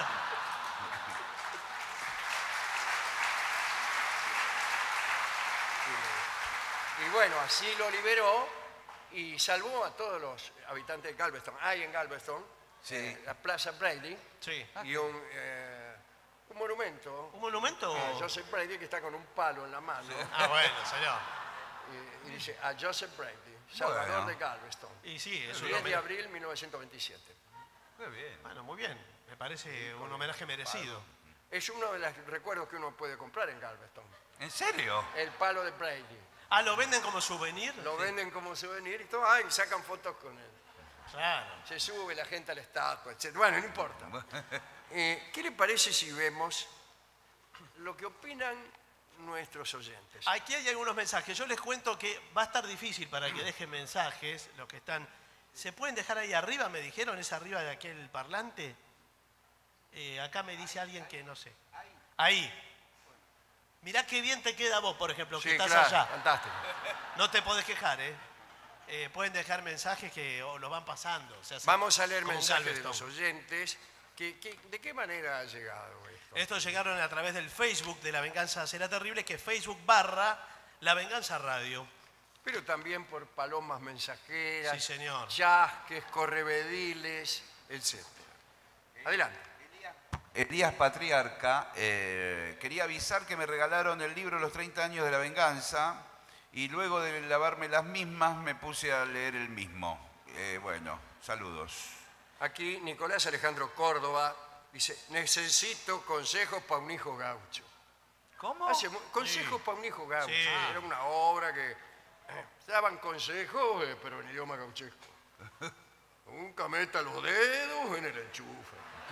Y bueno, así lo liberó y salvó a todos los habitantes de Galveston. Hay en Galveston Sí. la Plaza Brady Sí. y un monumento ¿Un monumento? a Joseph Brady que está con un palo en la mano Ah, bueno, señor. y dice a Joseph Brady, Salvador Bueno. de Galveston. Y sí, es un 10 de homenaje. abril 1927. Muy bien. Bueno, muy bien. Me parece un homenaje merecido. Es uno de los recuerdos que uno puede comprar en Galveston. ¿En serio? El palo de Brady. Ah, ¿lo venden como souvenir? Lo venden como souvenir y todo, ay, sacan fotos con él. Claro. Se sube la gente a la estatua, etc. Bueno, no importa. ¿Qué le parece si vemos lo que opinan nuestros oyentes? Aquí hay algunos mensajes. Yo les cuento que va a estar difícil para que dejen mensajes, los que están... ¿Se pueden dejar ahí arriba? ¿Me dijeron? ¿Es arriba de aquel parlante? Acá me dice alguien que no sé. Ahí. Mirá qué bien te queda vos, por ejemplo, que Sí, estás claro, allá. fantástico. No te podés quejar, ¿eh? Pueden dejar mensajes que los van pasando. O sea, Vamos a leer como un mensajes de Galveston. los oyentes. ¿De qué manera ha llegado esto? Estos llegaron a través del Facebook de La Venganza Será Terrible, que es Facebook La Venganza Radio. Pero también por palomas mensajeras, Sí, señor. chasques, correvediles, etc. Adelante. Elías Patriarca, quería avisar que me regalaron el libro Los 30 años de la venganza y luego de lavarme las mismas me puse a leer el mismo. Bueno, saludos. Aquí Nicolás Alejandro Córdoba dice, necesito consejos para un hijo gaucho. ¿Cómo? Consejos para un hijo gaucho. Sí. Era una obra que daban consejos, pero en idioma gauchesco. Nunca meta los dedos en el enchufe.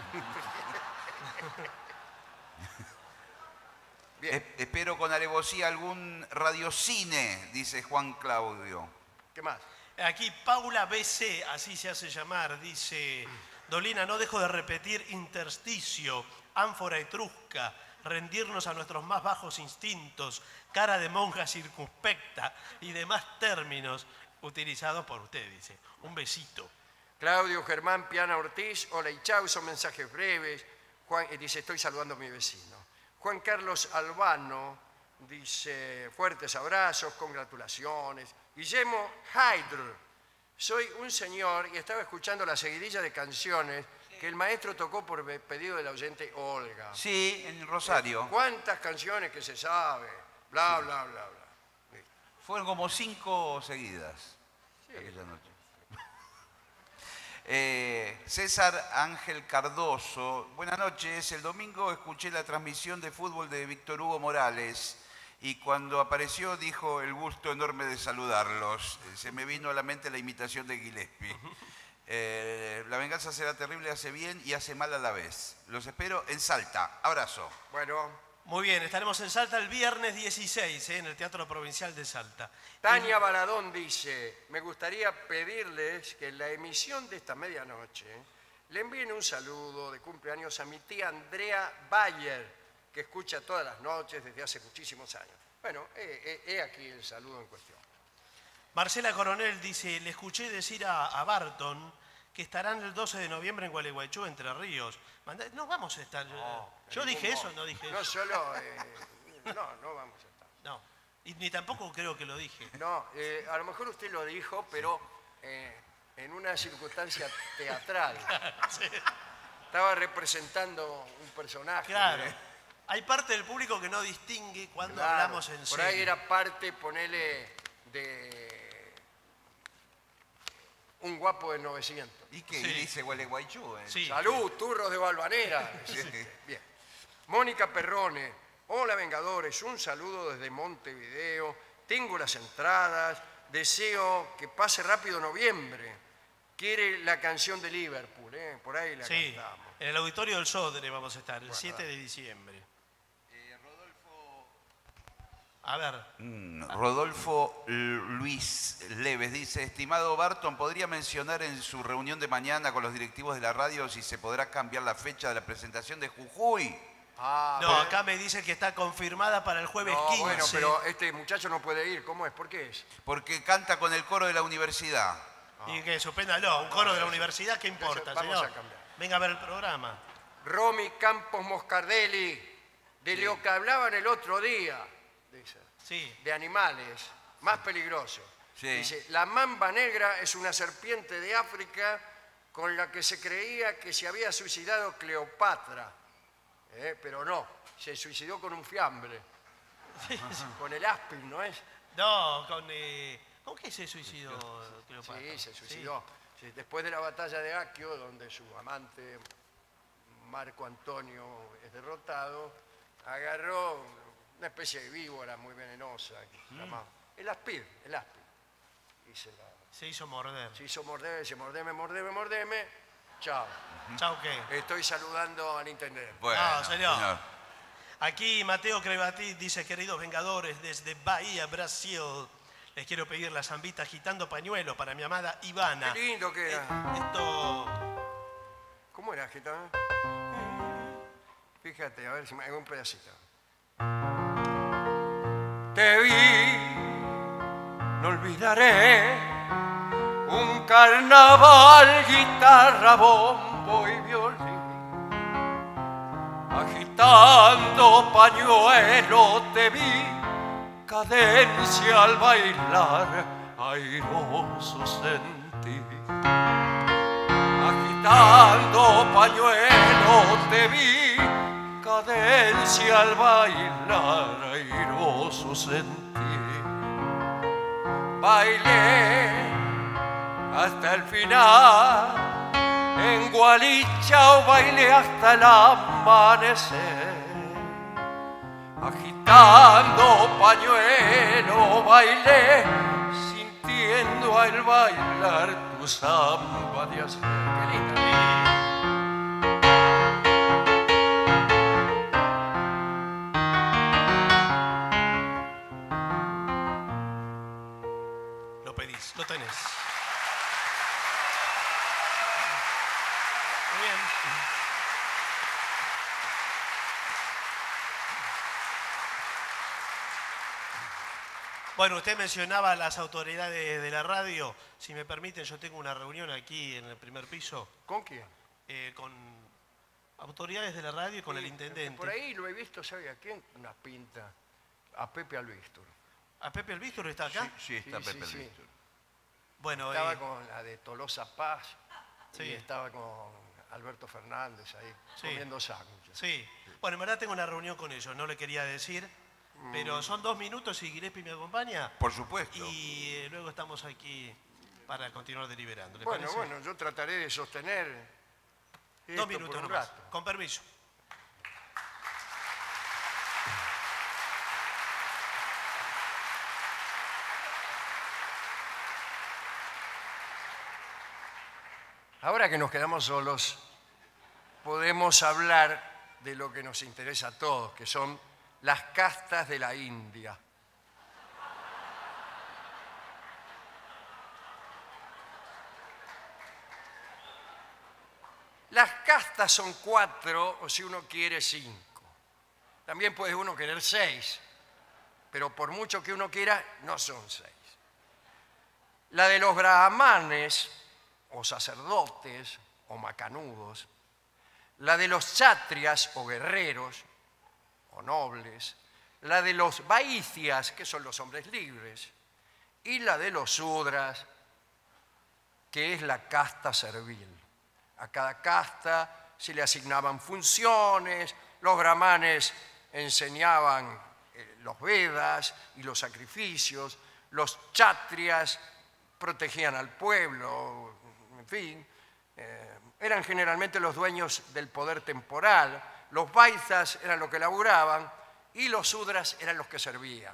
Bien. Espero con alevosía algún radiocine, dice Juan Claudio. ¿Qué más? Aquí Paula BC, así se hace llamar, dice: Dolina, no dejo de repetir intersticio, ánfora etrusca, rendirnos a nuestros más bajos instintos, cara de monja circunspecta y demás términos utilizados por usted, dice. Un besito. Claudio Germán Piana Ortiz, hola y chau, son mensajes breves. Juan dice, estoy saludando a mi vecino. Juan Carlos Albano dice, fuertes abrazos, congratulaciones. Guillermo Haydr, soy un señor y estaba escuchando la seguidilla de canciones que el maestro tocó por pedido de la oyente Olga. Sí, en Rosario. ¿Cuántas canciones que se sabe? Bla, bla, bla, bla. Fueron como 5 seguidas aquella noche. César Ángel Cardoso, buenas noches. El domingo escuché la transmisión de fútbol de Víctor Hugo Morales y cuando apareció dijo el gusto enorme de saludarlos. Se me vino a la mente la imitación de Gillespie. La venganza será terrible, hace bien y hace mal a la vez. Los espero en Salta. Abrazo. Bueno. Muy bien, estaremos en Salta el viernes 16, en el Teatro Provincial de Salta. Tania Baladón dice, me gustaría pedirles que en la emisión de esta medianoche le envíen un saludo de cumpleaños a mi tía Andrea Bayer, que escucha todas las noches desde hace muchísimos años. Bueno, he aquí el saludo en cuestión. Marcela Coronel dice, le escuché decir a Barton que estarán el 12 de noviembre en Gualeguaychú, Entre Ríos. No vamos a estar... ¿Yo dije eso? No dije no eso. Solo, no vamos a estar. No, y ni tampoco creo que lo dije. No, a lo mejor usted lo dijo, pero en una circunstancia teatral. Sí. Estaba representando un personaje. Claro. Hay parte del público que no distingue cuando hablamos en serio. Por ahí era parte, ponele, de un guapo de 900. ¿Y qué? Sí. ¿Y dice Gualeguaychú? Sí. Salud, turros de Valvanera. Sí. Bien. Mónica Perrone, hola Vengadores, un saludo desde Montevideo. Tengo las entradas, deseo que pase rápido noviembre. Quiere la canción de Liverpool, por ahí la cantamos. En el Auditorio del Sodre vamos a estar, el 7 de diciembre. A ver. Rodolfo Luis Leves dice, estimado Barton, ¿podría mencionar en su reunión de mañana con los directivos de la radio si se podrá cambiar la fecha de la presentación de Jujuy? No, acá me dice que está confirmada para el jueves 15. Bueno, pero este muchacho no puede ir. ¿Cómo es? ¿Por qué es? Porque canta con el coro de la universidad. Y que suspéndalo, un coro de la universidad, ¿qué importa, Vamos señor? a cambiar. Venga a ver el programa. Romy Campos Moscardelli, de lo que hablaban el otro día, dice, Sí. de animales, más peligrosos. Sí. Dice, la mamba negra es una serpiente de África con la que se creía que se había suicidado Cleopatra. Pero no, se suicidó con un fiambre. Con el áspid, ¿no es? No, ¿con qué se suicidó Cleopatra? Sí, se suicidó. Sí, después de la batalla de Aquio, donde su amante Marco Antonio es derrotado, agarró una especie de víbora muy venenosa que se llamaba el áspid. Y Se hizo morder. se hizo morder, dice, mordeme. Chao. ¿Chao qué? Estoy saludando al intendente. Bueno, No, señor. Aquí Mateo Crevatí dice, queridos Vengadores, desde Bahía, Brasil, les quiero pedir la zambita agitando pañuelo para mi amada Ivana. Qué lindo que era. Esto... ¿Cómo era, agitado? Fíjate, a ver si me hago un pedacito. Te vi, no olvidaré, un carnaval, guitarra, bombo y violín. Agitando pañuelo te vi, cadencia al bailar, airoso sentí. Agitando pañuelo te vi, cadencia al bailar, airoso sentí. Bailé hasta el final, en Gualichao bailé hasta el amanecer. Agitando pañuelo bailé, sintiendo al bailar tu samba de ayer. Qué linda. Lo pedís, lo tenés. Muy bien. Bueno, usted mencionaba a las autoridades de la radio. Si me permiten, yo tengo una reunión aquí en el primer piso. ¿Con quién? Con autoridades de la radio y con el intendente. Por ahí lo he visto, ¿sabe a quién? Una pinta. A Pepe Albístor. ¿A Pepe Albístor está acá? Sí, está Sí, Pepe sí, sí. Albístor. Bueno, Estaba con la de Tolosa Paz Sí. y estaba con Alberto Fernández ahí Sí. comiendo sándwiches. Sí. Bueno, en verdad tengo una reunión con ellos, no le quería decir, pero son 2 minutos y Gillespie me acompaña. Por supuesto. Y luego estamos aquí para continuar deliberando. ¿Le Bueno, parece? bueno, yo trataré de sostener 2 esto minutos por un nomás. rato. Con permiso. Ahora que nos quedamos solos, podemos hablar de lo que nos interesa a todos, que son las castas de la India. Las castas son 4, o si uno quiere 5. También puede uno querer 6, pero por mucho que uno quiera, no son 6. La de los brahmanes, o sacerdotes, o macanudos. La de los chatrias, o guerreros, o nobles. La de los vaicias, que son los hombres libres. Y la de los sudras, que es la casta servil. A cada casta se le asignaban funciones, los brahmanes enseñaban los Vedas y los sacrificios, los chatrias protegían al pueblo, en fin, eran generalmente los dueños del poder temporal, los vaisas eran los que laburaban y los sudras eran los que servían.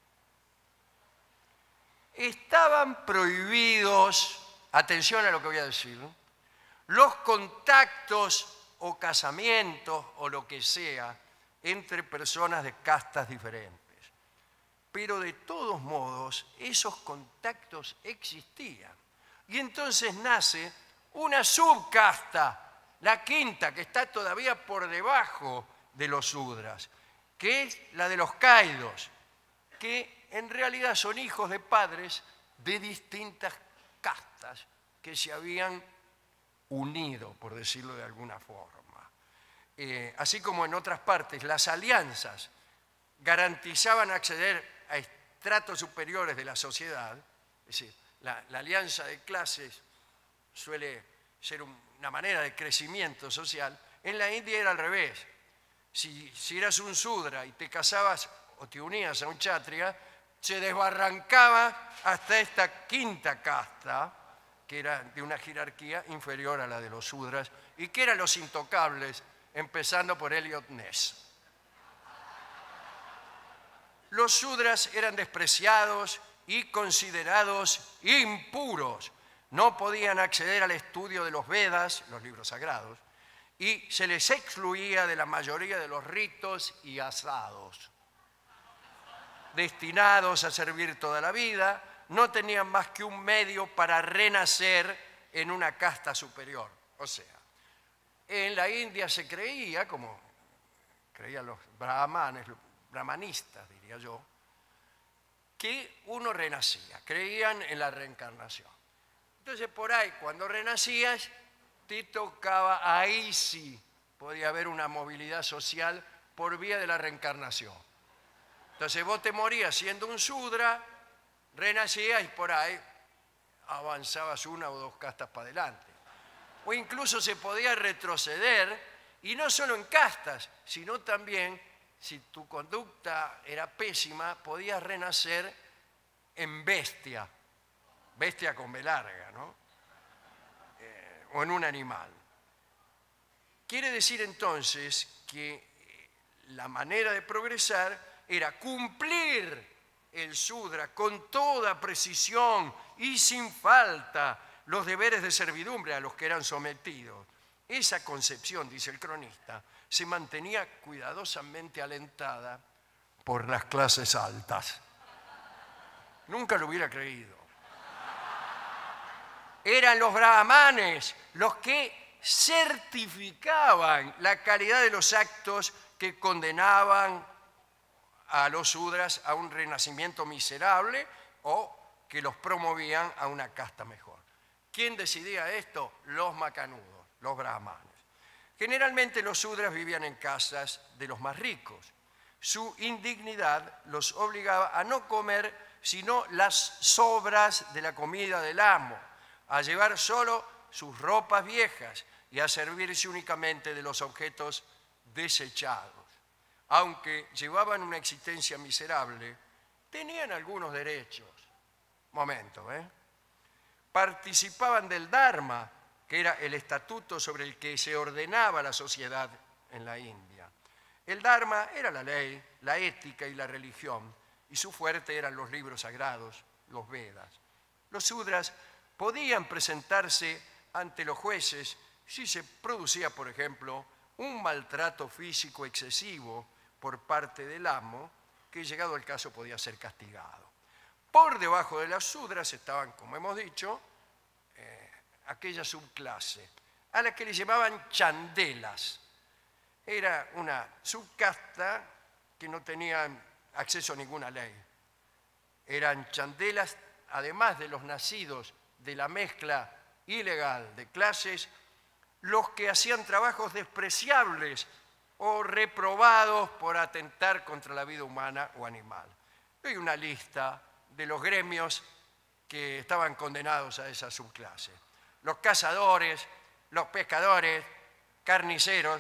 Estaban prohibidos, atención a lo que voy a decir, los contactos o casamientos o lo que sea entre personas de castas diferentes. Pero de todos modos, esos contactos existían. Y entonces nace una subcasta, la quinta, que está todavía por debajo de los sudras, que es la de los caídos, que en realidad son hijos de padres de distintas castas que se habían unido, por decirlo de alguna forma. Así como en otras partes, las alianzas garantizaban acceder a estratos superiores de la sociedad, es decir, la alianza de clases suele ser una manera de crecimiento social. En la India era al revés. Si eras un sudra y te casabas o te unías a un kshatriya, se desbarrancaba hasta esta quinta casta, que era de una jerarquía inferior a la de los sudras, y que eran los intocables, empezando por Eliot Ness. Los sudras eran despreciados y considerados impuros. No podían acceder al estudio de los Vedas, los libros sagrados, y se les excluía de la mayoría de los ritos y asados. Destinados a servir toda la vida, no tenían más que un medio para renacer en una casta superior. O sea, en la India se creía, como creían los brahmanes, brahmanistas diría yo, que uno renacía, creían en la reencarnación. Entonces por ahí, cuando renacías, te tocaba, ahí sí podía haber una movilidad social por vía de la reencarnación. Entonces vos te morías siendo un Sudra, renacías y por ahí avanzabas una o dos castas para adelante. O incluso se podía retroceder, y no solo en castas, sino también, si tu conducta era pésima, podías renacer en bestia. Bestia con B larga, ¿no? O en un animal. Quiere decir entonces que la manera de progresar era cumplir el Sudra con toda precisión y sin falta los deberes de servidumbre a los que eran sometidos. Esa concepción, dice el cronista, se mantenía cuidadosamente alentada por las clases altas. Nunca lo hubiera creído. Eran los brahmanes los que certificaban la calidad de los actos que condenaban a los Sudras a un renacimiento miserable o que los promovían a una casta mejor. ¿Quién decidía esto? Los macanudos, los brahmanes. Generalmente los Sudras vivían en casas de los más ricos. Su indignidad los obligaba a no comer sino las sobras de la comida del amo, a llevar solo sus ropas viejas y a servirse únicamente de los objetos desechados. Aunque llevaban una existencia miserable, tenían algunos derechos. Momento, ¿eh? Participaban del Dharma, que era el estatuto sobre el que se ordenaba la sociedad en la India. El Dharma era la ley, la ética y la religión, y su fuerte eran los libros sagrados, los Vedas. Los Sudras podían presentarse ante los jueces si se producía, por ejemplo, un maltrato físico excesivo por parte del amo, que llegado el caso podía ser castigado. Por debajo de las Sudras estaban, como hemos dicho, aquella subclase, a la que le llamaban chandelas. Era una subcasta que no tenían acceso a ninguna ley. Eran chandelas, además de los nacidos de la mezcla ilegal de clases, los que hacían trabajos despreciables o reprobados por atentar contra la vida humana o animal. Hay una lista de los gremios que estaban condenados a esa subclase. Los cazadores, los pescadores, carniceros,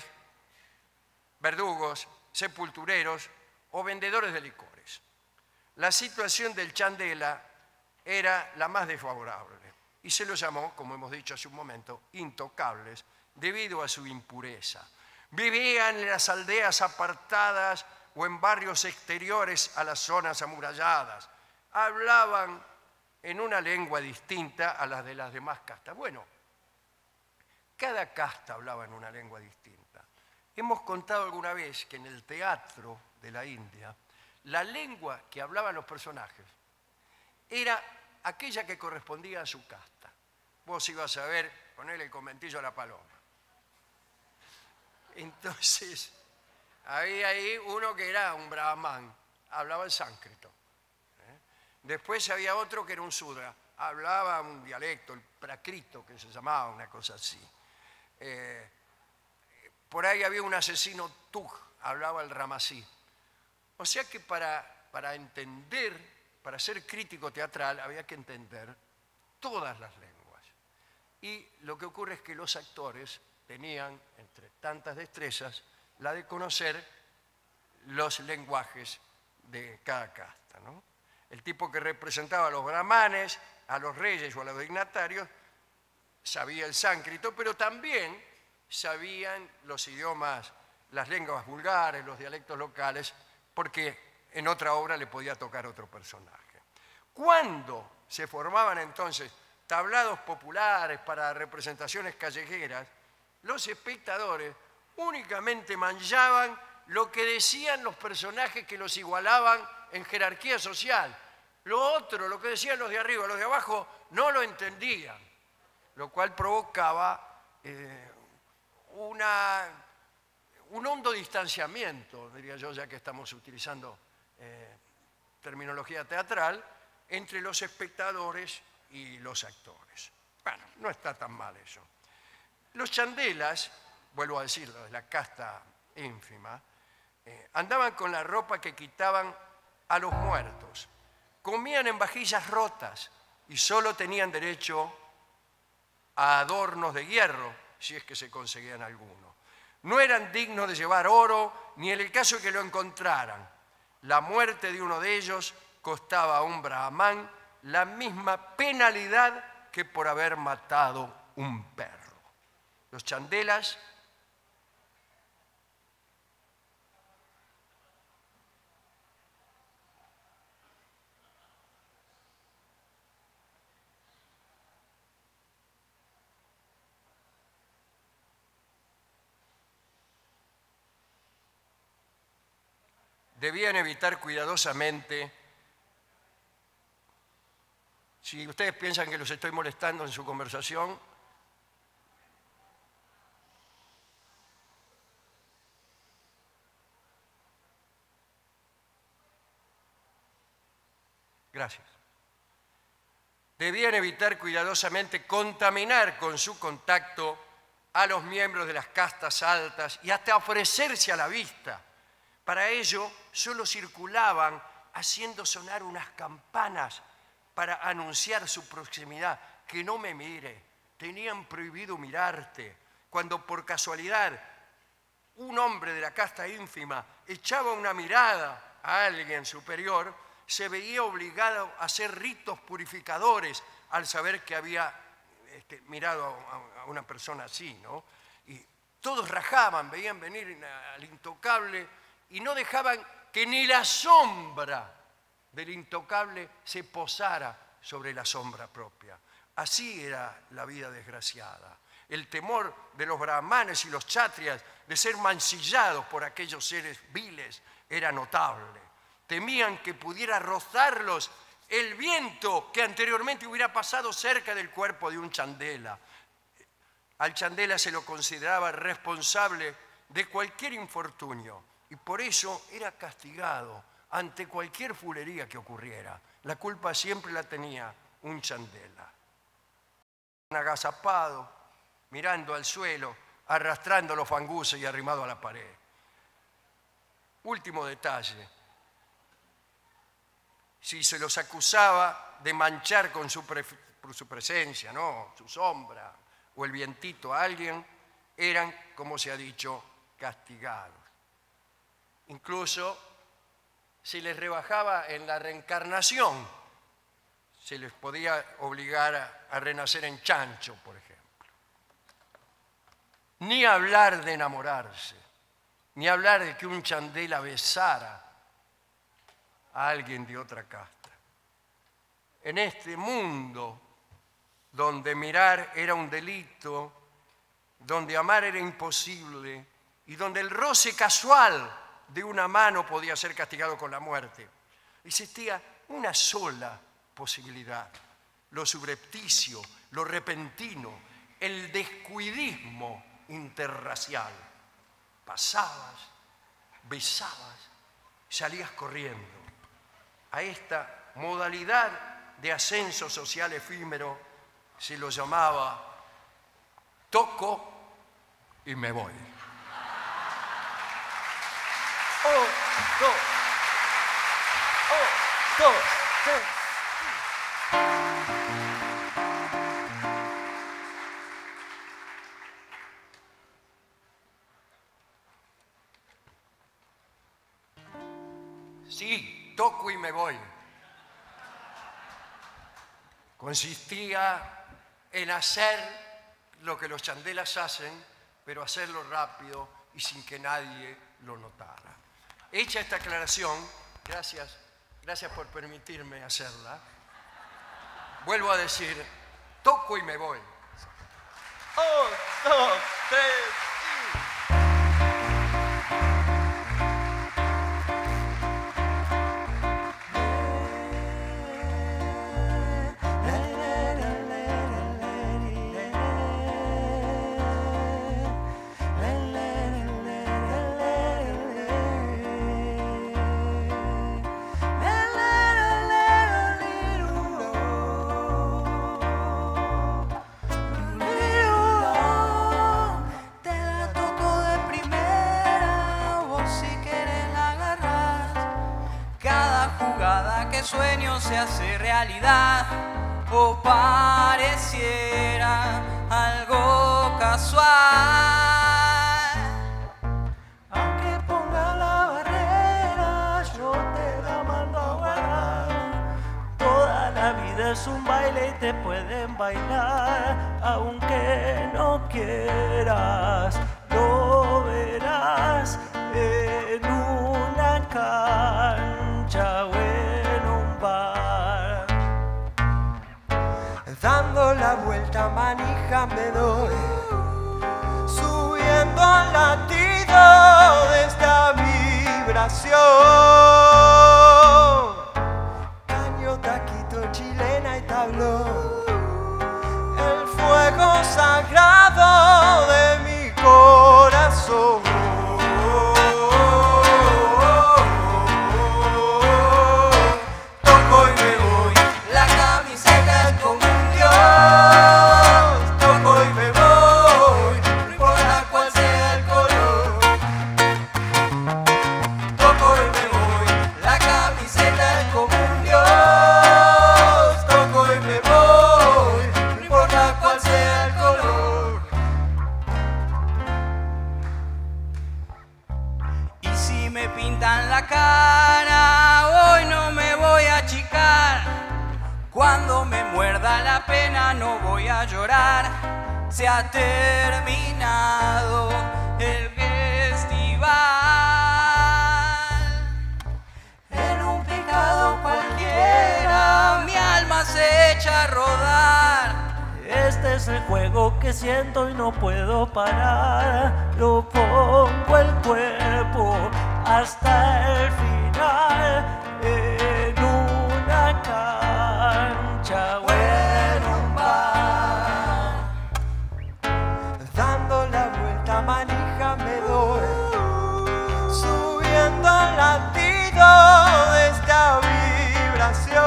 verdugos, sepultureros o vendedores de licores. La situación del chandela era la más desfavorable y se los llamó, como hemos dicho hace un momento, intocables, debido a su impureza. Vivían en las aldeas apartadas o en barrios exteriores a las zonas amuralladas. Hablaban en una lengua distinta a la de las demás castas. Bueno, cada casta hablaba en una lengua distinta. Hemos contado alguna vez que en el teatro de la India, la lengua que hablaban los personajes era aquella que correspondía a su casta. Vos ibas a ver, ponerle el conventillo a la paloma. Entonces, había ahí uno que era un brahman, hablaba el sánscrito. Después había otro que era un Sudra, hablaba un dialecto, el prakrito, que se llamaba, una cosa así. Por ahí había un asesino Tug, hablaba el Ramasí. O sea que para entender, para ser crítico teatral, había que entender todas las lenguas. Y lo que ocurre es que los actores tenían, entre tantas destrezas, la de conocer los lenguajes de cada casta, ¿no? El tipo que representaba a los brahmanes, a los reyes o a los dignatarios, sabía el sánscrito, pero también sabían los idiomas, las lenguas vulgares, los dialectos locales, porque en otra obra le podía tocar otro personaje. Cuando se formaban entonces tablados populares para representaciones callejeras, los espectadores únicamente manchaban lo que decían los personajes que los igualaban en jerarquía social. Lo otro, lo que decían los de arriba, los de abajo, no lo entendían, lo cual provocaba un hondo distanciamiento, diría yo, ya que estamos utilizando terminología teatral, entre los espectadores y los actores. Bueno, no está tan mal eso. Los chandelas, vuelvo a decirlo, de la casta ínfima, andaban con la ropa que quitaban a los muertos. Comían en vajillas rotas y solo tenían derecho a adornos de hierro, si es que se conseguían algunos. No eran dignos de llevar oro, ni en el caso de que lo encontraran. La muerte de uno de ellos costaba a un brahmán la misma penalidad que por haber matado un perro. Los chandelas debían evitar cuidadosamente. Si ustedes piensan que los estoy molestando en su conversación, gracias. Debían evitar cuidadosamente contaminar con su contacto a los miembros de las castas altas y hasta ofrecerse a la vista. Para ello, solo circulaban haciendo sonar unas campanas para anunciar su proximidad. Que no me mire, tenían prohibido mirarte. Cuando por casualidad un hombre de la casta ínfima echaba una mirada a alguien superior, se veía obligado a hacer ritos purificadores al saber que había mirado a una persona así, ¿no? Y todos rajaban, veían venir al intocable y no dejaban que ni la sombra del intocable se posara sobre la sombra propia. Así era la vida desgraciada. El temor de los brahmanes y los kshatriyas de ser mancillados por aquellos seres viles era notable. Temían que pudiera rozarlos el viento que anteriormente hubiera pasado cerca del cuerpo de un chandela. Al chandela se lo consideraba responsable de cualquier infortunio y por eso era castigado ante cualquier fulería que ocurriera. La culpa siempre la tenía un chandela. Agazapado, mirando al suelo, arrastrando los fanguses y arrimado a la pared. Último detalle. Si se los acusaba de manchar con su presencia, ¿no?, su sombra o el vientito a alguien, eran, como se ha dicho, castigados. Incluso se les rebajaba en la reencarnación, se les podía obligar a renacer en chancho, por ejemplo. Ni hablar de enamorarse, ni hablar de que un chandela besara a alguien de otra casta. En este mundo donde mirar era un delito, donde amar era imposible y donde el roce casual de una mano podía ser castigado con la muerte, existía una sola posibilidad: lo subrepticio, lo repentino, el descuidismo interracial. Pasabas, besabas, salías corriendo. A esta modalidad de ascenso social efímero se lo llamaba toco y me voy. Oh, dos, tres. Sí, toco y me voy. Consistía en hacer lo que los chandelas hacen, pero hacerlo rápido y sin que nadie lo notara. Hecha esta aclaración, gracias por permitirme hacerla, vuelvo a decir, toco y me voy. 1, 2, 3. sueño se hace realidad o pareciera algo casual. Aunque ponga la barrera, yo te la mando a guardar. Toda la vida es un baile y te pueden bailar, aunque no quieras, lo verás en una cancha o en un bar. Dando la vuelta manija me doy, subiendo al latido de esta vibración. Caño, taquito, chilena y tablón, el fuego sagrado de mi corazón. Toco y me voy, la camiseta es como un dios. Toco y me voy, no importa cuál sea el color. Toco y me voy, la camiseta es como un dios. Toco y me voy, no importa cuál sea el color. Y si me pintan la cara, hoy no me voy a achicar. Cuando me muerda la pena no voy a llorar. Se ha terminado el festival. En un picado cualquiera mi alma se echa a rodar. Este es el juego que siento y no puedo parar. Lo pongo el cuerpo hasta el final, en una cancha o en un bar. Dando la vuelta manija me doy, subiendo al latido de esta vibración.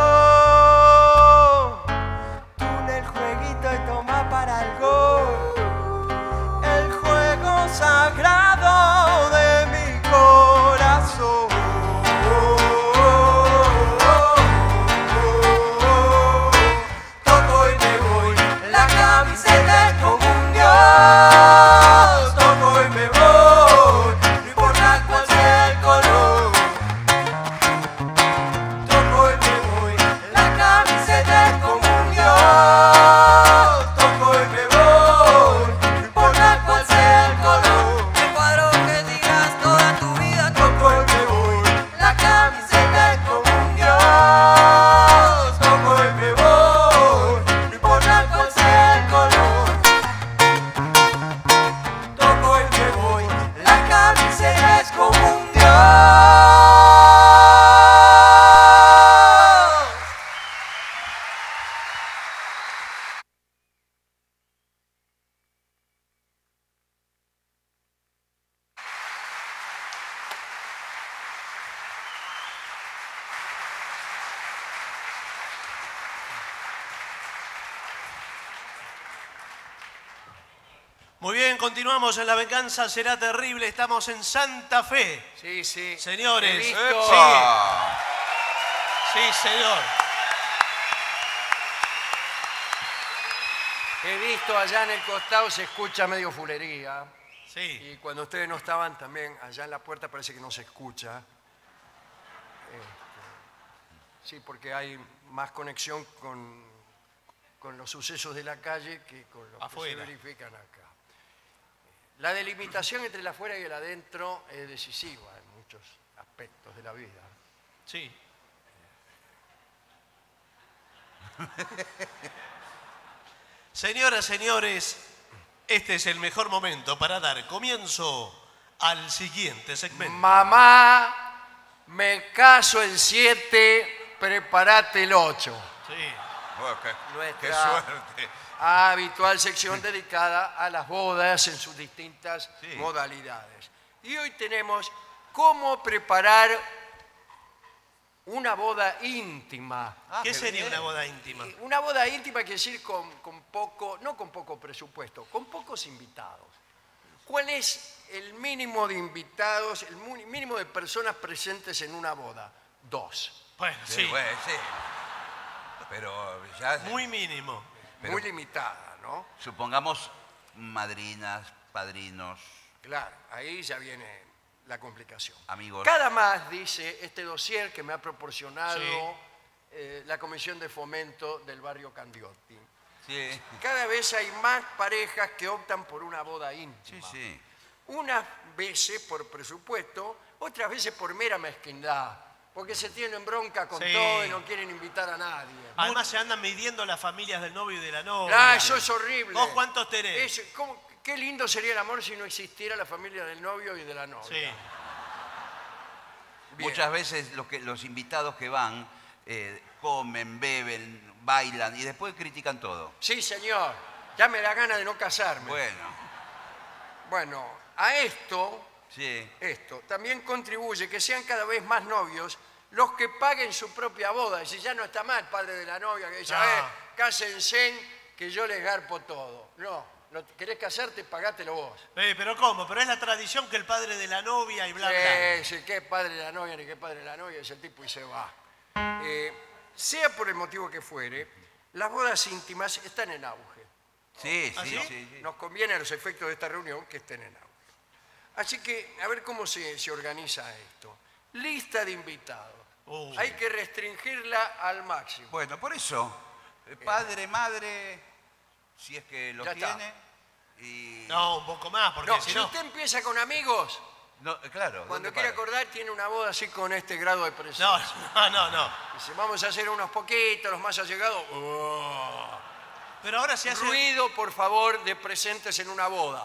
Túnel, jueguito y toma para el gol, el juego sagrado de mi corazón. Toco y me voy, la camiseta es como un dios. Toco y me voy, no importa cuál sea el color. Toco y me voy, la camiseta es como un dios. Toco y me voy, no importa cuál sea el color. El cuadro que digas toda tu vida. Toco y me voy, la camiseta es como un dios. Toco y me voy, no importa cuál sea el color. Toco y me voy, la camiseta es como un dios. Muy bien, continuamos en La Venganza Será Terrible. Estamos en Santa Fe. Sí, sí. Señores. He visto, Sí, señor. he visto allá en el costado, se escucha medio fulería. Sí. Y cuando ustedes no estaban también, allá en la puerta parece que no se escucha. Sí, porque hay más conexión con los sucesos de la calle que con los Afuera. que se verifican acá. La delimitación entre el afuera y el adentro es decisiva en muchos aspectos de la vida. Sí. Señoras, señores, este es el mejor momento para dar comienzo al siguiente segmento. Mamá, me caso el 7, prepárate el 8. Sí. Bueno, qué Nuestra suerte. habitual sección dedicada a las bodas en sus distintas Sí. modalidades. Y hoy tenemos cómo preparar una boda íntima. ¿Qué sería una boda íntima? Una boda íntima quiere decir con poco, no con poco presupuesto, con pocos invitados. ¿Cuál es el mínimo de invitados, el mínimo de personas presentes en una boda? 2. Bueno, sí. Bueno, sí. Pero ya... Muy mínimo. Pero- Muy limitada, ¿no? Supongamos madrinas, padrinos, Claro, ahí ya viene la complicación. amigos. Cada más, dice este dossier que me ha proporcionado Sí. la Comisión de Fomento del barrio Candiotti. Sí, Cada vez hay más parejas que optan por una boda sí, íntima. sí. Unas veces por presupuesto, otras veces por mera mezquindad, porque se tienen bronca con Sí. todo y no quieren invitar a nadie. Además se andan midiendo las familias del novio y de la novia. Ah, eso es horrible. ¿Vos cuántos tenés? Qué lindo sería el amor si no existiera la familia del novio y de la novia. Sí. Bien. Muchas veces los invitados que van comen, beben, bailan y después critican todo. Sí, señor. Ya me da gana de no casarme. Bueno, a esto sí. también contribuye que sean cada vez más novios los que paguen su propia boda. Si ya no está mal el padre de la novia que dice, No. cásense que yo les garpo todo. No, querés casarte, pagátelo vos. Pero ¿cómo? Pero es la tradición que el padre de la novia y bla, bla. Sí, qué padre de la novia ni qué padre de la novia, es el tipo y se va. Sea por el motivo que fuere, las bodas íntimas están en auge. Sí, ¿Ah, sí, sí? sí, sí. Nos conviene a los efectos de esta reunión que estén en auge. Así que, a ver cómo se organiza esto. Lista de invitados. Hay que restringirla al máximo. Bueno, por eso, padre, madre, si es que lo Ya está. tiene, y... No, un poco más, porque No, si si no... usted empieza con amigos, No, claro. cuando ¿dónde quiere para? acordar, tiene una boda así con este grado de No, presencia. no. Dice, vamos a hacer unos poquitos, los más allegados. Pero ahora se hace... Ruido, por favor, de presentes en una boda.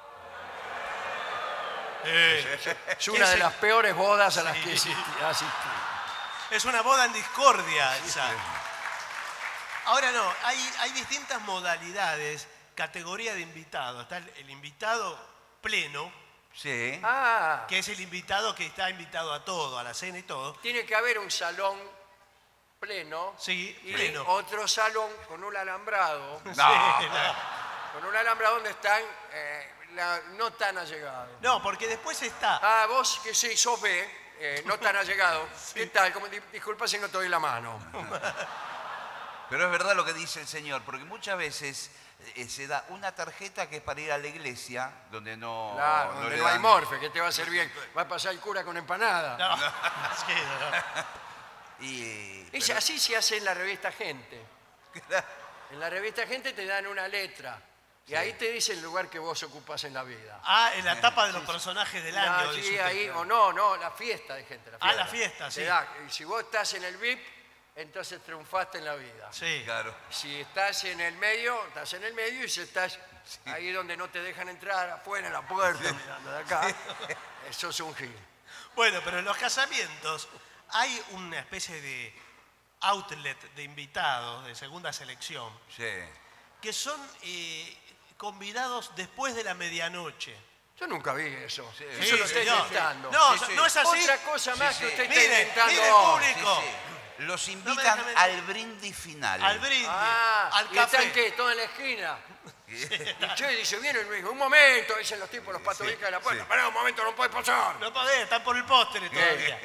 Es una de las peores bodas a las que asistí. Es una boda en discordia esa. Ahora no, hay distintas modalidades, categoría de invitado. Está el invitado pleno, Sí. Ah, que es el invitado que está invitado a todo, a la cena y todo. tiene que haber un salón pleno Sí, y pleno. otro salón con un alambrado. Sí, no. Con un alambrado donde están no tan allegados. No, porque después está... Ah, vos que sí, sos B, no tan allegado. ¿Qué tal? Disculpa si no te doy la mano. Pero es verdad lo que dice el señor, porque muchas veces se da una tarjeta que es para ir a la iglesia, donde no... Claro, no donde le no hay dan- morfe, que te va a hacer bien. Va a pasar el cura con empanada. No, sí, no. Es así se hace en la revista Gente. En la revista Gente te dan una letra y ahí te dice el lugar que vos ocupás en la vida. Ah, en la etapa de los personajes del año. Sí, dice usted. ahí, o no, la fiesta de Gente. La fiesta, Te sí. da, y si vos estás en el VIP, entonces triunfaste en la vida. Sí. Claro. Si estás en el medio, estás en el medio, y si estás ahí donde no te dejan entrar, afuera en la puerta, mirando de acá, eso es un gil. Bueno, pero en los casamientos hay una especie de outlet de invitados de segunda selección Sí. que son convidados después de la medianoche. Yo nunca vi eso. Sí, Eso lo estoy señor. inventando. No, Sí, sí. no es así. Otra cosa más Sí, que sí. usted está Mire, inventando. mire, público. Los me invitan deja mentir. al brindis final. Al brindis, al ¿y café. están qué? ¿Todo en la esquina? Y che, dice, viene Luis, un momento, dicen los tipos, los patovicas de la puerta. sí. Pará un momento, no puede pasar. No podés, están por el postre todavía.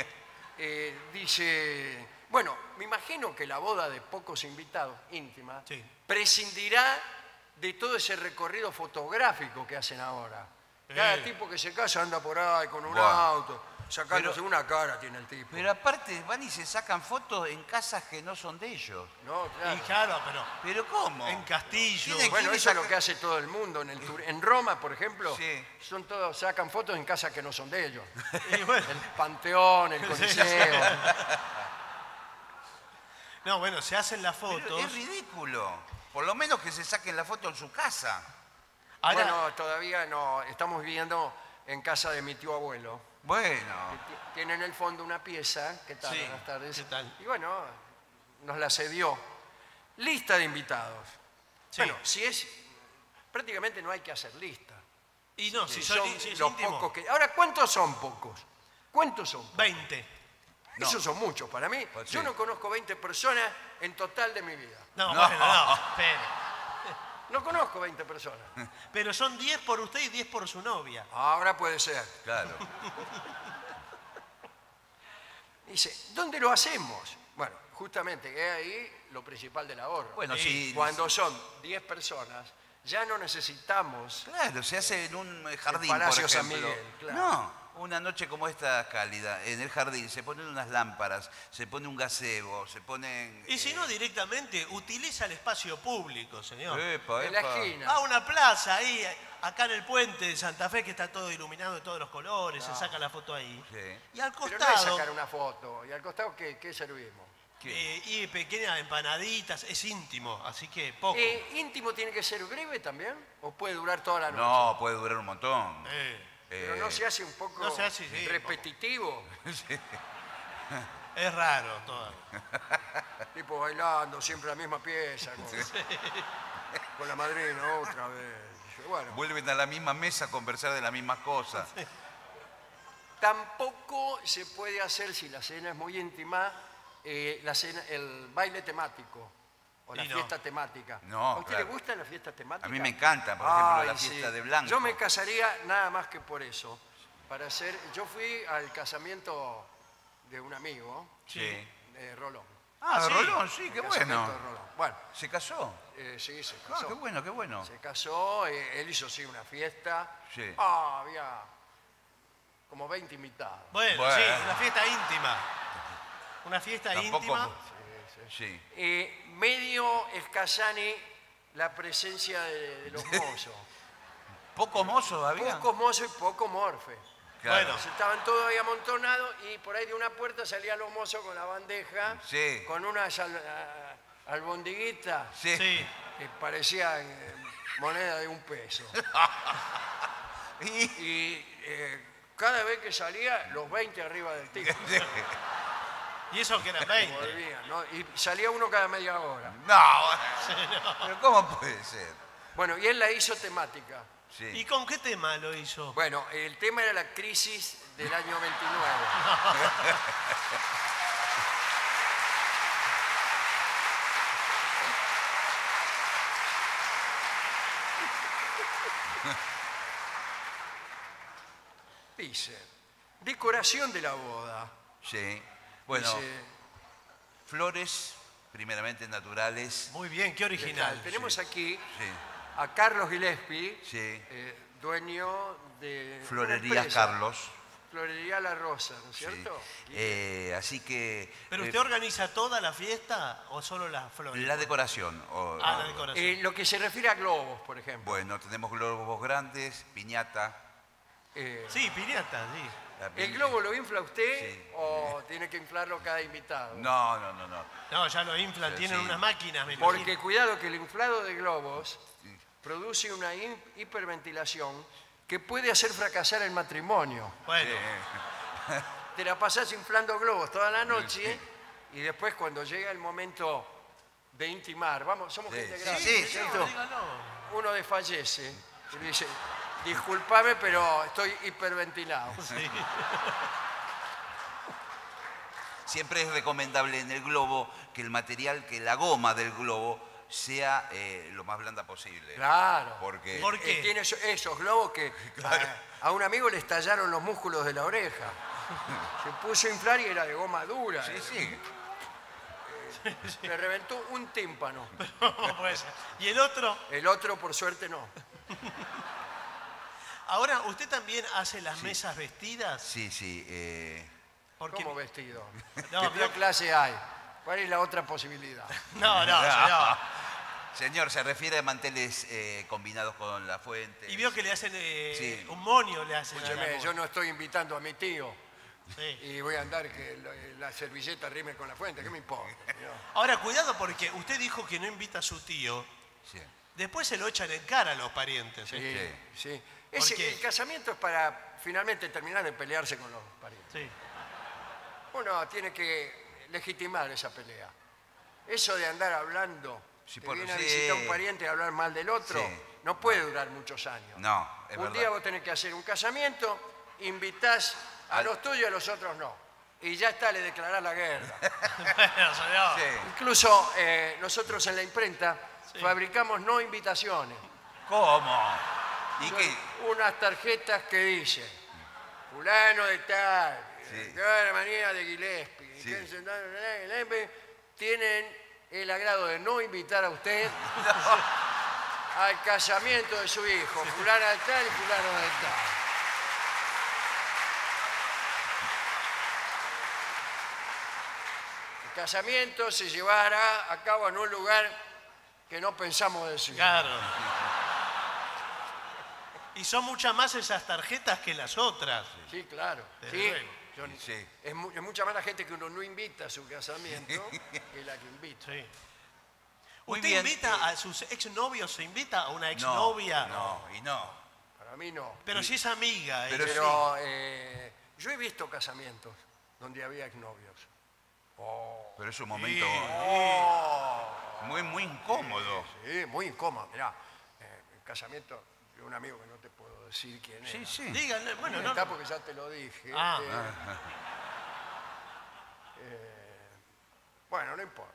Dice, bueno, me imagino que la boda de pocos invitados, íntima, Sí. prescindirá de todo ese recorrido fotográfico que hacen ahora. Cada tipo que se casa anda por ahí con un Buah. auto, sacándose una cara tiene el tipo. Pero aparte van y se sacan fotos en casas que no son de ellos. No, claro. Y claro, pero ¿Pero cómo? en Castillo. Tiene- Bueno, ¿quién eso es lo saca- que hace todo el mundo en el tour. En Roma, por ejemplo, Sí. son todos, sacan fotos en casas que no son de ellos. Y bueno, El Panteón, el Coliseo. no, bueno, se hacen las Pero fotos. es ridículo. Por lo menos que se saquen la foto en su casa. Ahora, Bueno, todavía no. Estamos viviendo en casa de mi tío abuelo. Bueno. Tiene en el fondo una pieza. ¿Qué tal? Sí, Buenas tardes. ¿qué tal? Y bueno, nos la cedió. Lista de invitados. sí. Bueno, si es... Prácticamente no hay que hacer lista. Y no, si Son son, si es los íntimo, pocos que... Ahora, ¿cuántos son pocos? ¿Cuántos son? 20. No. Esos son muchos para mí. Pues sí. Yo no conozco 20 personas en total de mi vida. No, No. bueno, no, espere. No conozco 20 personas. Pero son 10 por usted y 10 por su novia. Ahora puede ser. Claro. Dice, ¿dónde lo hacemos? Bueno, justamente es ahí lo principal del ahorro. Bueno, sí. Cuando son 10 personas, ya no necesitamos... Claro, se hace en un jardín, Palacio por San ejemplo. Miguel, claro. No, una noche como esta cálida, en el jardín se ponen unas lámparas, se pone un gazebo, se ponen... Y si no, directamente utiliza el espacio público, señor. Epa, En la epa. esquina. Va a una plaza ahí, acá en el puente de Santa Fe, que está todo iluminado de todos los colores, se saca la foto ahí. Sí. Y al Pero no es costado, sacar una foto. ¿Y al costado qué servimos? y pequeñas empanaditas, es íntimo, así que poco. ¿Íntimo tiene que ser breve también? ¿O puede durar toda la noche? No, puede durar un montón. Pero no se hace un poco no se hace, sí, repetitivo. Es raro todo. Tipo bailando siempre la misma pieza. Con la madrina otra vez. Bueno, Vuelven a la misma mesa a conversar de las mismas cosas. tampoco se puede hacer, si la cena es muy íntima, el baile temático o la Y no. fiesta temática. No, ¿A usted claro. le gusta la fiesta temática? A mí me encanta, por ejemplo, Ay, la fiesta sí. de blanco. Yo me casaría nada más que por eso. Yo fui al casamiento de un amigo, Sí. de Rolón. Ah, sí. Rolón, sí, qué El casamiento bueno. de Rolón. Bueno, ¿Se casó? sí, se Ah, casó. qué bueno, qué bueno. Se casó, él hizo sí una fiesta. Sí. Había como 20 invitados. Bueno, Bueno. sí, una fiesta íntima. Una fiesta Tampoco... íntima. Sí. Medio Escasani la presencia de los mozos. ¿Pocos mozos había? Pocos mozos y poco morfe. Claro. Bueno. Estaban todos ahí amontonados y por ahí de una puerta salían los mozos con la bandeja, Sí. con una albondiguita Sí. Sí. que parecía moneda de $1. Y... Y cada vez que salía, los 20 arriba del tipo. Y eso que eran 20. Volvían, ¿no? Y salía uno cada media hora. No, pero ¿cómo puede ser? Bueno, y él la hizo temática. Sí. ¿Y con qué tema lo hizo? Bueno, el tema era la crisis del año 29. Dice, decoración de la boda. Sí. Bueno, Dice, flores, primeramente naturales. Muy bien, qué original. tenemos aquí Sí. a Carlos Gillespie, Sí. dueño de una Florerías empresa, Carlos. Florería La Rosa, ¿no es Sí. cierto? Así que... ¿Pero usted organiza toda la fiesta o solo las flores? La decoración. La decoración. Lo que se refiere a globos, por ejemplo. Bueno, tenemos globos grandes, piñata. Sí, piñata, sí. ¿El globo lo infla usted Sí. o tiene que inflarlo cada invitado? No. No, ya lo inflan, tienen sí. unas máquinas, me Porque imagino. cuidado que el inflado de globos produce una hiperventilación que puede hacer fracasar el matrimonio. Bueno, Te la pasás inflando globos toda la noche y después cuando llega el momento de intimar, somos Sí, gente sí, grande, sí, ¿no es sí. cierto? dígalo. Uno desfallece y le dice, disculpame, pero estoy hiperventilado. Sí. Siempre es recomendable en el globo que el material, que la goma del globo sea lo más blanda posible. Claro. Porque ¿Por qué? Tiene esos globos que a un amigo le estallaron los músculos de la oreja. Se puso a inflar y era de goma dura. sí. Le reventó un tímpano. No puede ser. ¿Y el otro? El otro, por suerte, no. Ahora, ¿usted también hace las mesas vestidas? Sí. Porque... ¿Cómo vestido? No, ¿Qué pero- clase hay? ¿Cuál es la otra posibilidad? No, señor. Señor, se refiere a manteles combinados con la fuente. Y vio que le hacen Sí. un monio, le hacen. a la Escúcheme, boda. yo no estoy invitando a mi tío Sí. y voy a andar que la servilleta rime con la fuente. ¿Qué me importa? Ahora, cuidado porque usted dijo que no invita a su tío. Sí. Después se lo echan en cara a los parientes. ¿eh? Sí. ¿Por qué? El casamiento es para finalmente terminar de pelearse con los parientes. Sí. Uno tiene que legitimar esa pelea. Eso de andar hablando, Sí, te por- viene a sí. visitar un pariente y hablar mal del otro, Sí. no puede durar muchos años. No, es Un verdad. día vos tenés que hacer un casamiento, invitás a los tuyos y a los otros no. Y ya está, le declarás la guerra. Bueno, señor. Sí. Incluso nosotros en la imprenta fabricamos no invitaciones. ¿Cómo? ¿Y qué? Unas tarjetas que dicen, fulano de tal, Sí. la manía de Gillespie, Sí. tienen el agrado de no invitar a usted al casamiento de su hijo, fulano de tal y fulano de tal. El casamiento se llevará a cabo en un lugar que no pensamos decir. Claro. Y son muchas más esas tarjetas que las otras. Sí, claro. Desde Sí. luego. Sí. Es mucha más la gente que uno no invita a su casamiento que la que invita. Sí. Muy ¿Usted bien. invita a sus exnovios? ¿Se invita a una exnovia? No, y no. Para mí no. Pero si es amiga. Pero Pero yo he visto casamientos donde había exnovios. Pero es un momento Oh, muy, muy incómodo. sí, muy incómodo. Mirá, el casamiento de un amigo que no te puedo decir quién es. Sí, sí. Díganle, bueno, No no. está porque ya te lo dije. Ah. Bueno, no importa.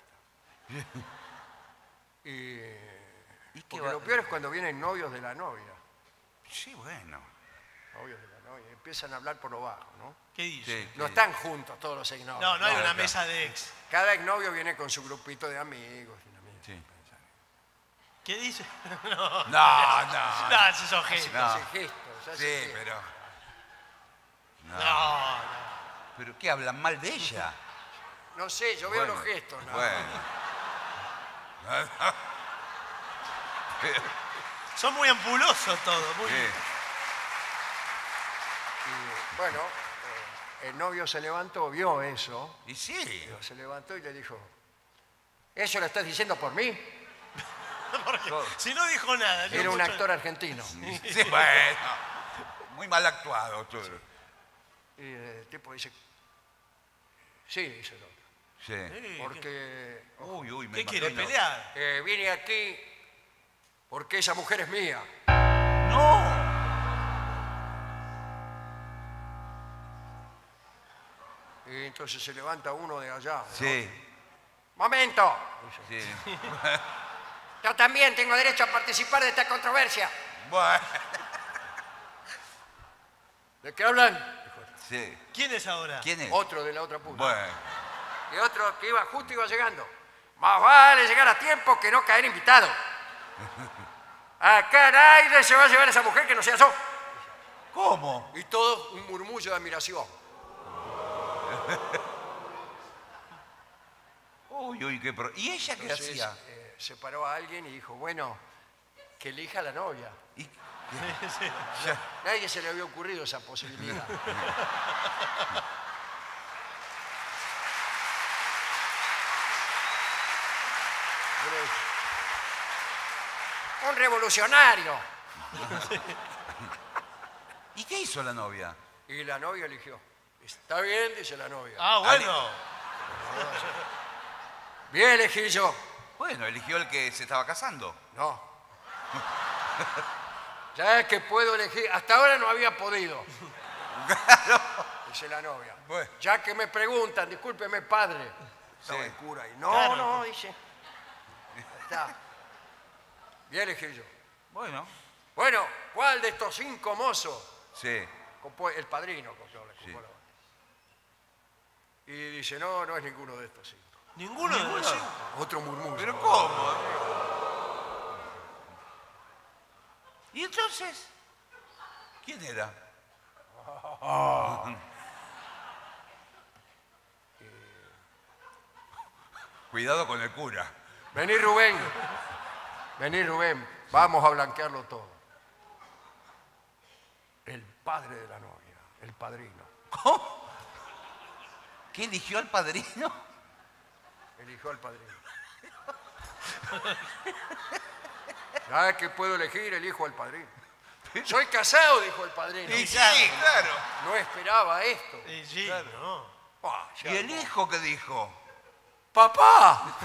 ¿Y qué Porque va? lo peor es cuando vienen novios de la novia. Sí, bueno. Novios de la novia. Empiezan a hablar por lo bajo, ¿no? ¿Qué dice? Sí, No sí. están juntos todos los exnovios. No, no hay una claro. mesa de ex. Cada exnovio viene con su grupito de amigos. Sí. ¿Qué dice? No, No. no, esos son gestos. No. Hace gestos, hace Sí, gestos. pero... No, no. ¿Pero qué? ¿Hablan mal de ella? No sé, yo veo Bueno, los gestos. ¿no? Bueno. Son muy ampulosos todos. Muy... Sí. Y, bueno, el novio se levantó, vio eso, Y sí. se levantó y le dijo, ¿eso lo estás diciendo por mí? Porque si no dijo nada. Era un mucho- actor argentino. Sí, bueno. Muy mal actuado. Todo. Y el tipo dice, sí, dice el otro, Sí. Sí, porque Uy, me ¿Qué quiere imagino. pelear? vine aquí porque esa mujer es mía. ¡No! Y entonces se levanta uno de allá. ¿no? Sí. ¡Momento! Dice, Sí. yo también tengo derecho a participar de esta controversia. Bueno. ¿De qué hablan? Dijo Sí. ¿Quién es ahora? ¿Quién es? otro de la otra punta. Bueno. Y otro que justo iba llegando. Más vale llegar a tiempo que no caer invitado. Acá nadie se va a llevar a esa mujer que no sea yo. ¿Cómo? Y todo un murmullo de admiración. Uy, qué ¿Y ella qué Entonces, hacía? se paró a alguien y dijo, bueno, que elija a la novia. ¿Y Sí. Nadie se le había ocurrido esa posibilidad. Un revolucionario. ¿Y qué hizo la novia? Y la novia eligió. Está bien, dice la novia. Ah, bueno. Bien elegí yo. Bueno, eligió el que se estaba casando. No. Ya es que puedo elegir. Hasta ahora no había podido. Dice la novia. Bueno. Ya que me preguntan, discúlpeme, padre. Estaba Sí. el cura ahí. No, Claro. no, dice. Está. Bien elegí yo. Bueno. Bueno, ¿cuál de estos 5 mozos? Sí. El padrino contó la Sí. Y dice, no, no es ninguno de estos 5. Ninguno de los cinco. Otro murmullo. ¿Pero cómo? ¿Y entonces? ¿Quién era? Cuidado con el cura. Vení, Rubén. Vení, Rubén. Vamos a blanquearlo todo. El padre de la novia, el padrino, ¿Cómo? ¿Qué eligió al padrino? eligió al padrino. Ya que puedo elegir, elijo al padrino. Soy casado, dijo el padrino. Y sí, claro. No esperaba esto. Sí, no. Ah, ya ¿Y el no. hijo qué dijo? ¡Papá!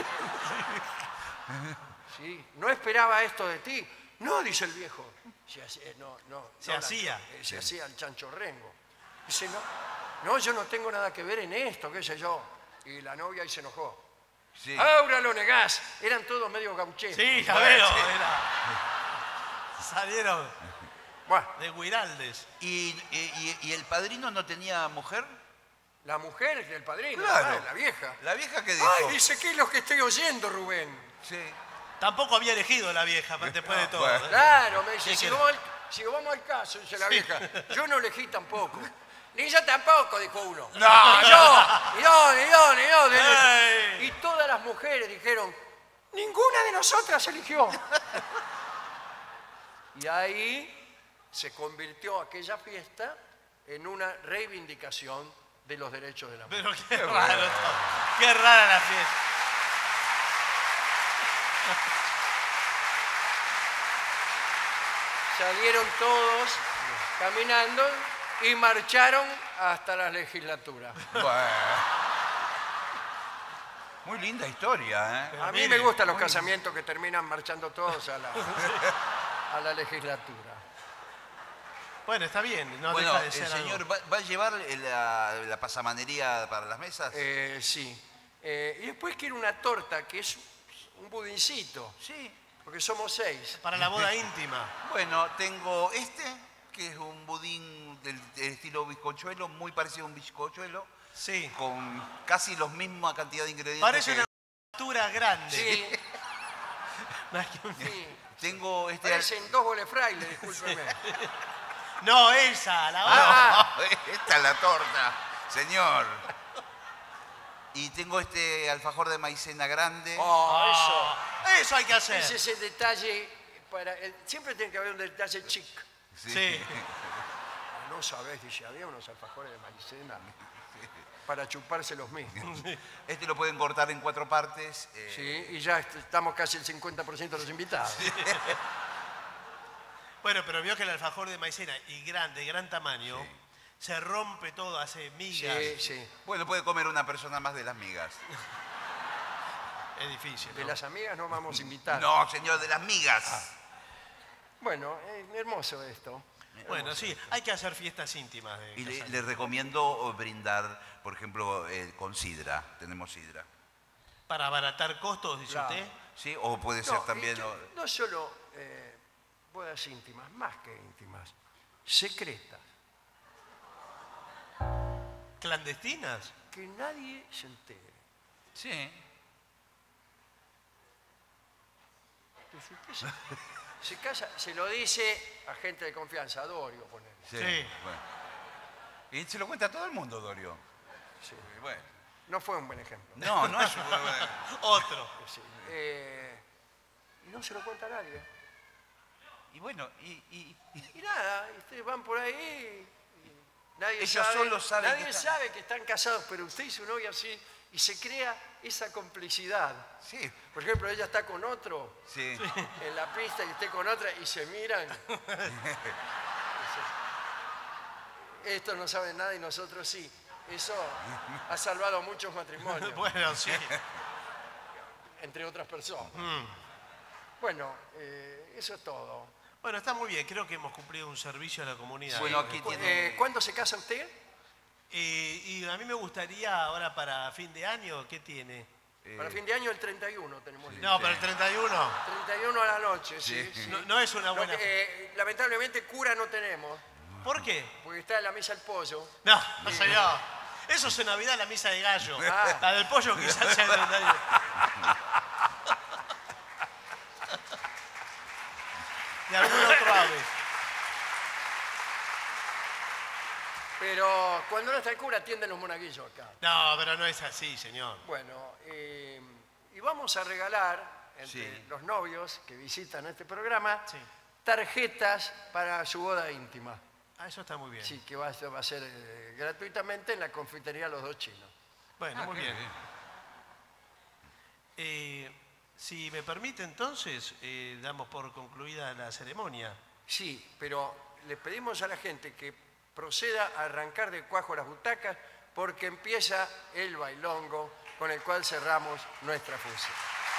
Sí, no esperaba esto de ti. No, dice el viejo. Se hacía el chanchorrengo. Dice, no, yo no tengo nada que ver en esto, qué sé yo. Y la novia ahí se enojó. Sí. Ahora lo negás. Eran todos medio gaucheros. Sí, ya Bueno, veo. sí. Salieron. Bueno, De Guiraldes. ¿Y el padrino no tenía mujer? la mujer del padrino, Claro. la vieja. ¿La vieja qué dijo? Ay, dice, ¿qué es lo que estoy oyendo, Rubén? Sí. Tampoco había elegido la vieja, después de todo. bueno. ¿eh? Claro, me dice, ¿Qué si querés? vamos al caso, dice la vieja, yo no elegí tampoco. Ni yo tampoco, dijo uno. No, Ni yo, ni yo. Ey. Y todas las mujeres dijeron, ninguna de nosotras eligió. Y ahí se convirtió aquella fiesta en una reivindicación de los derechos de la mujer. Pero qué raro todo. Qué rara la fiesta. Salieron todos caminando y marcharon hasta la legislatura. Bueno. Muy linda historia, ¿eh? A mí me gustan los casamientos que terminan marchando todos a la legislatura. Bueno, está bien. No Bueno, deja de el ser señor algo. ¿va a llevar la pasamanería para las mesas? Sí. Y después quiero una torta, que es un budincito, Sí. porque somos 6. Para la boda íntima. Bueno, tengo que es un budín del estilo bizcochuelo, muy parecido a un bizcochuelo, Sí. con casi la misma cantidad de ingredientes. Parece que- una factura grande. Sí, Más que un- sí. Tengo Parecen 2 goles fraile, discúlpeme. No, esa, la otra. Ah, Esta es la torta, señor. Y tengo alfajor de maicena grande. oh, Eso hay que hacer. ese es el detalle. Siempre tiene que haber un detalle chic. Sí. No sabés, dice, había unos alfajores de maicena para chuparse los mismos. Lo pueden cortar en 4 partes. Sí, y ya estamos casi el 50% de los invitados. Bueno, pero vio que el alfajor de maicena y de gran tamaño, se rompe todo, hace migas. Sí, sí. Bueno, puede comer una persona más de las migas. Es difícil, De ¿no? las amigas no vamos a invitar. No, señor, de las migas. Bueno, hermoso esto. Bueno, sí, hay que hacer fiestas íntimas. Y le recomiendo brindar, por ejemplo, con sidra. Tenemos sidra. Para abaratar costos, dice Claro. usted. ¿Sí? O puede ser No, también... y no solo bodas íntimas, más que íntimas, secretas, ¿Clandestinas? que nadie se entere. Sí. Entonces, usted se casa, se lo dice a gente de confianza, a Dorio, ponele. Sí. Sí. Bueno. Y se lo cuenta a todo el mundo, Dorio. Sí. Bueno. No fue un buen ejemplo. No, no es... Otro. Sí. Y no se lo cuenta a nadie. Y bueno, Y nada, y ustedes van por ahí, y nadie Ellos sabe, solo saben nadie que están- sabe que están casados, pero usted y su novia sí, y se crea esa complicidad. sí, Por ejemplo, ella está con otro sí. en la pista y usted con otra y se miran. Esto no sabe nada y nosotros sí. Eso ha salvado muchos matrimonios, Bueno, sí. entre otras personas. Bueno, eso es todo. Bueno, está muy bien. Creo que hemos cumplido un servicio a la comunidad. Bueno, aquí tiene... ¿Cuándo se casa usted? Y a mí me gustaría ahora para fin de año, ¿qué tiene? Para fin de año el 31 tenemos. No, para el 31. 31 a la noche, sí. Sí. sí. No es una Lo buena... que, lamentablemente cura no tenemos, ¿Por qué? porque está en la mesa el pollo. No, no señor. Eso es en Navidad la misa de gallo. Ah. La del pollo quizás sea el 31. De algún otro ave. Pero cuando no está el cura atienden los monaguillos acá. No, pero no es así, señor. Bueno, y vamos a regalar entre Sí. los novios que visitan este programa Sí. tarjetas para su boda íntima. Ah, eso está muy bien. Sí, que va a ser gratuitamente en la confitería Los Dos Chinos. Bueno, muy bien. Si me permite entonces, damos por concluida la ceremonia. Sí, pero le pedimos a la gente que proceda a arrancar de cuajo las butacas porque empieza el bailongo con el cual cerramos nuestra función.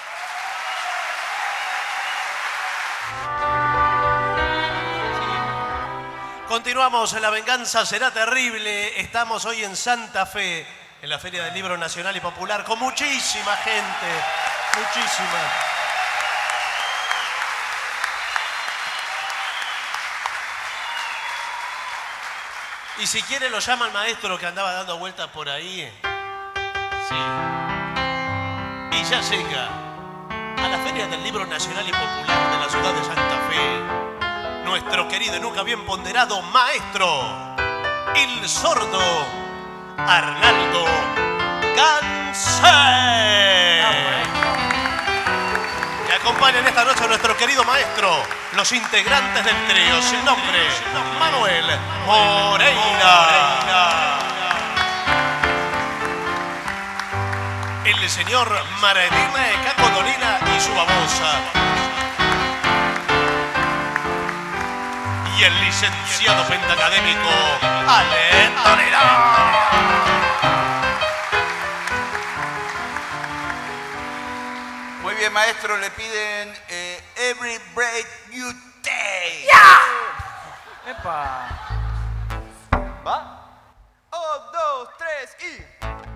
Continuamos, La Venganza Será Terrible. Estamos hoy en Santa Fe, en la Feria del Libro Nacional y Popular, con muchísima gente. Muchísima. Y si quiere lo llama el maestro que andaba dando vueltas por ahí. Sí. Y ya llega a la Feria del Libro Nacional y Popular de la ciudad de Santa Fe nuestro querido y nunca bien ponderado maestro, el sordo Arnaldo Gansé. Y acompañan esta noche a nuestro querido maestro, los integrantes del trío, sin nombre, Manuel Moreira. El señor Maradina Cacodolina y su babosa. Y el licenciado pentacadémico Ale Torera. Muy bien, maestro, le piden Every Breath You Take. ¡Ya! ¡Epa! ¿Va? 1, 2, 3 y...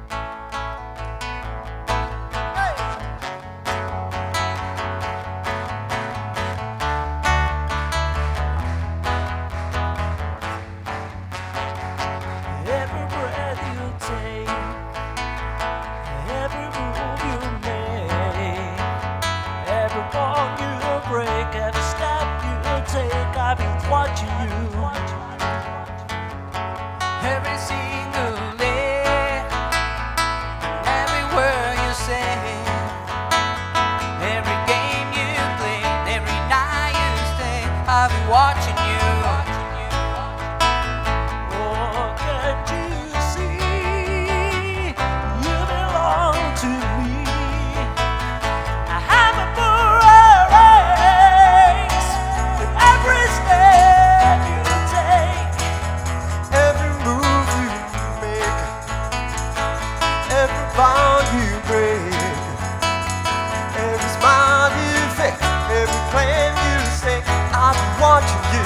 Watching you Every single day, every word you say, every game you play, every night you stay, I'll be watching you. Oh, can't you see you belong to me? I have a race with every step you take, Every move you make, every bond you break, every smile you fake, every plan you say, I'll be watching you.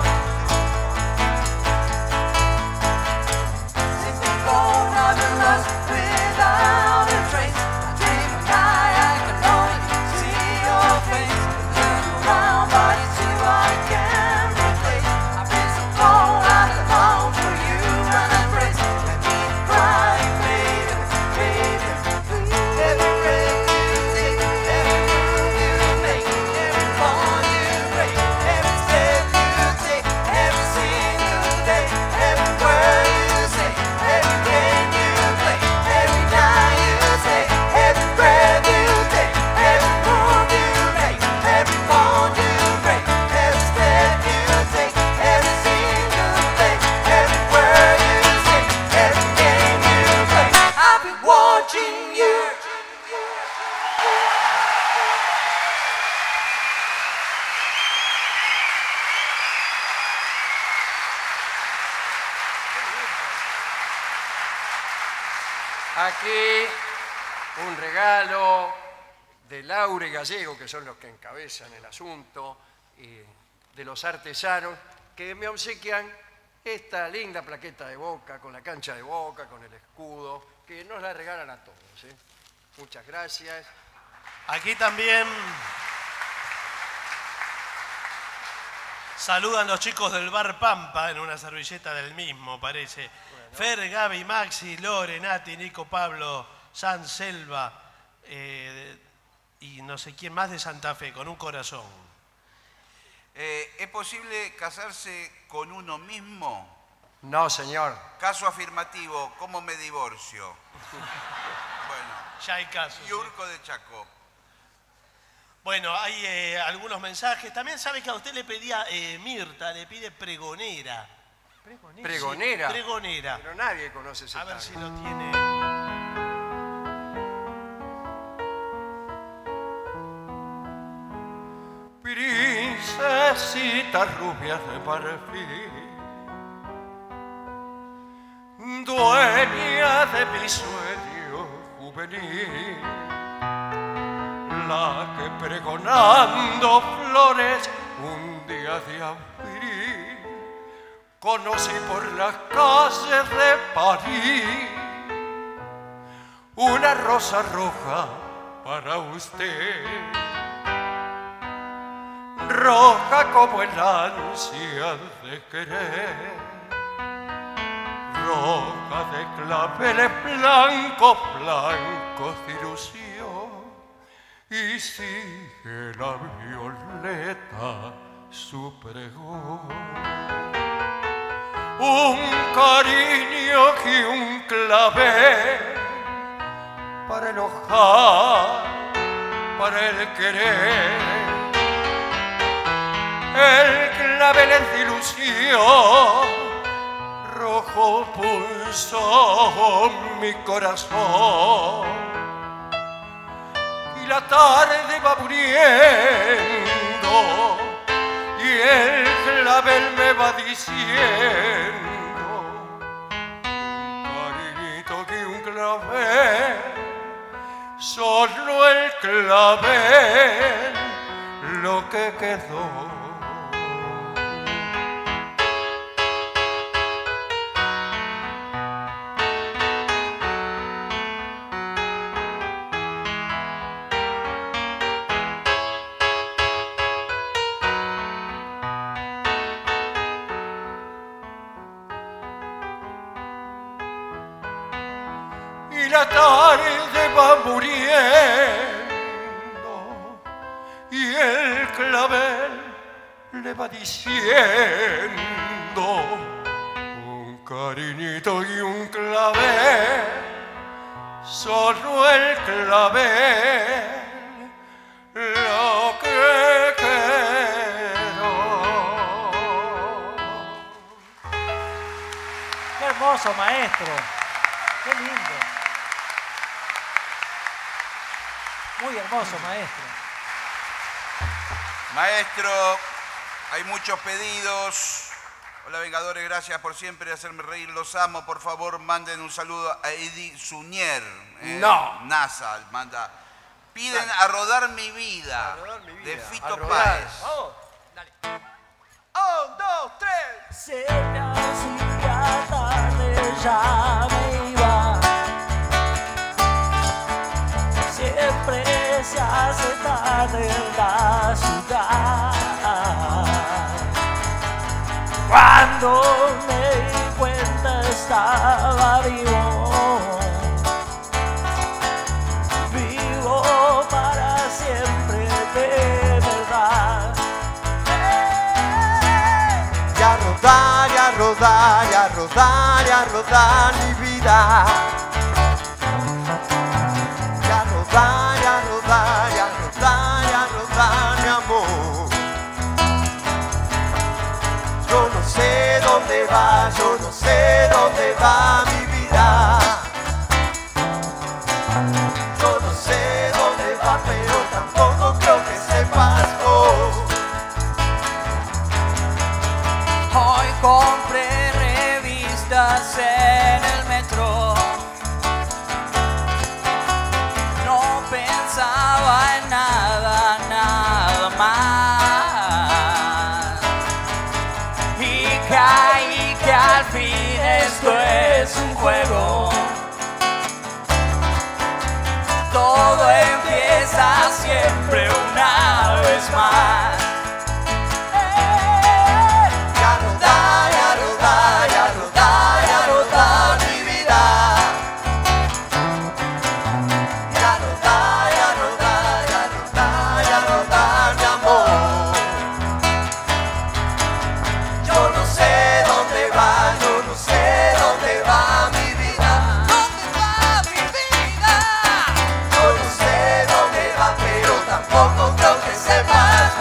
Since they're gone, I've been lost without a trace. I dream of night, I can only see your face. Look around, but it's you I can't replace. I've been so cold, I long for you and embrace. I keep crying, baby, baby, please. Every breath you take, every move you make, every bond you break, every step you take, every single day, every word you say, every game you play, every night you say, every breath you take, every move you make, every bond you break, every step you take, every single day, every word you say, every game you play, I'll be watching you. Aquí un regalo de Laura y Gallego, que son los que encabezan el asunto, y de los artesanos, que me obsequian esta linda plaqueta de Boca, con la cancha de Boca, con el escudo, que nos la regalan a todos. Muchas gracias. Aquí también saludan los chicos del Bar Pampa en una servilleta del mismo, parece. Bueno. Fer, Gaby, Maxi, Lore, Nati, Nico, Pablo, San Selva y no sé quién más de Santa Fe, con un corazón. ¿Es posible casarse con uno mismo? No, señor. Caso afirmativo, ¿cómo me divorcio? Bueno. Ya hay casos. Yurko de Chaco. Bueno, hay algunos mensajes. También sabe que a usted le pedía Mirta, le pide pregonera. ¿Pregonera? Sí, pregonera. Pero nadie conoce ese A ver tango. si lo tiene. Princesita rubia de marfil, dueña de mi sueño juvenil, la que pregonando flores un día de abril conocí por las calles de París, una rosa roja para usted, roja como el ansia de querer, roja de claveles blancos, blancos de ilusión, y sigue la violeta su pregón. Un cariño y un clavel para enojar, para el querer. El clavel es de ilusión, rojo pulsó mi corazón. Y la tarde va muriendo y el clavel me va diciendo: cariñito, que un clavel, solo el clavel, lo que quedó. Y la tarde va muriendo y el clavel le va diciendo: un cariñito y un clavel, solo el clavel, lo que quedó. Qué hermoso, maestro. Qué lindo. Muy hermoso, maestro. Maestro, hay muchos pedidos. Hola, Vengadores, gracias por siempre hacerme reír, los amo. Por favor, manden un saludo a Eddie Zunier. No. NASA manda. Piden A Rodar Mi Vida, de Fito Páez. Vamos. Dale. 1, 2, 3. Se me hacía tarde, ya me iba. Siempre se hace tarde en la ciudad. Cuando me di cuenta estaba vivo. Vivo para siempre, de verdad. Y a rodar, y a rodar, y a rodar, y a rodar mi vida. Y a rodar, y a rodar, y a rodar, y a rodar mi amor. Yo no sé dónde va, yo no sé dónde va mi vida. Yo no sé dónde va, pero tampoco creo que sepas vos. Hoy compré revistas en el metro. No pensaba en nada, nada más. Y caí que al fin esto es un juego. Todo empieza siempre una vez más. Y a rodar, y a rodar, y a rodar, y a rodar mi vida. Y a rodar, y a rodar, y a rodar, y a rodar mi amor. Yo no sé dónde va, yo no sé dónde va mi vida. ¿Dónde va mi vida? Yo no sé dónde va, pero tampoco creo que sepas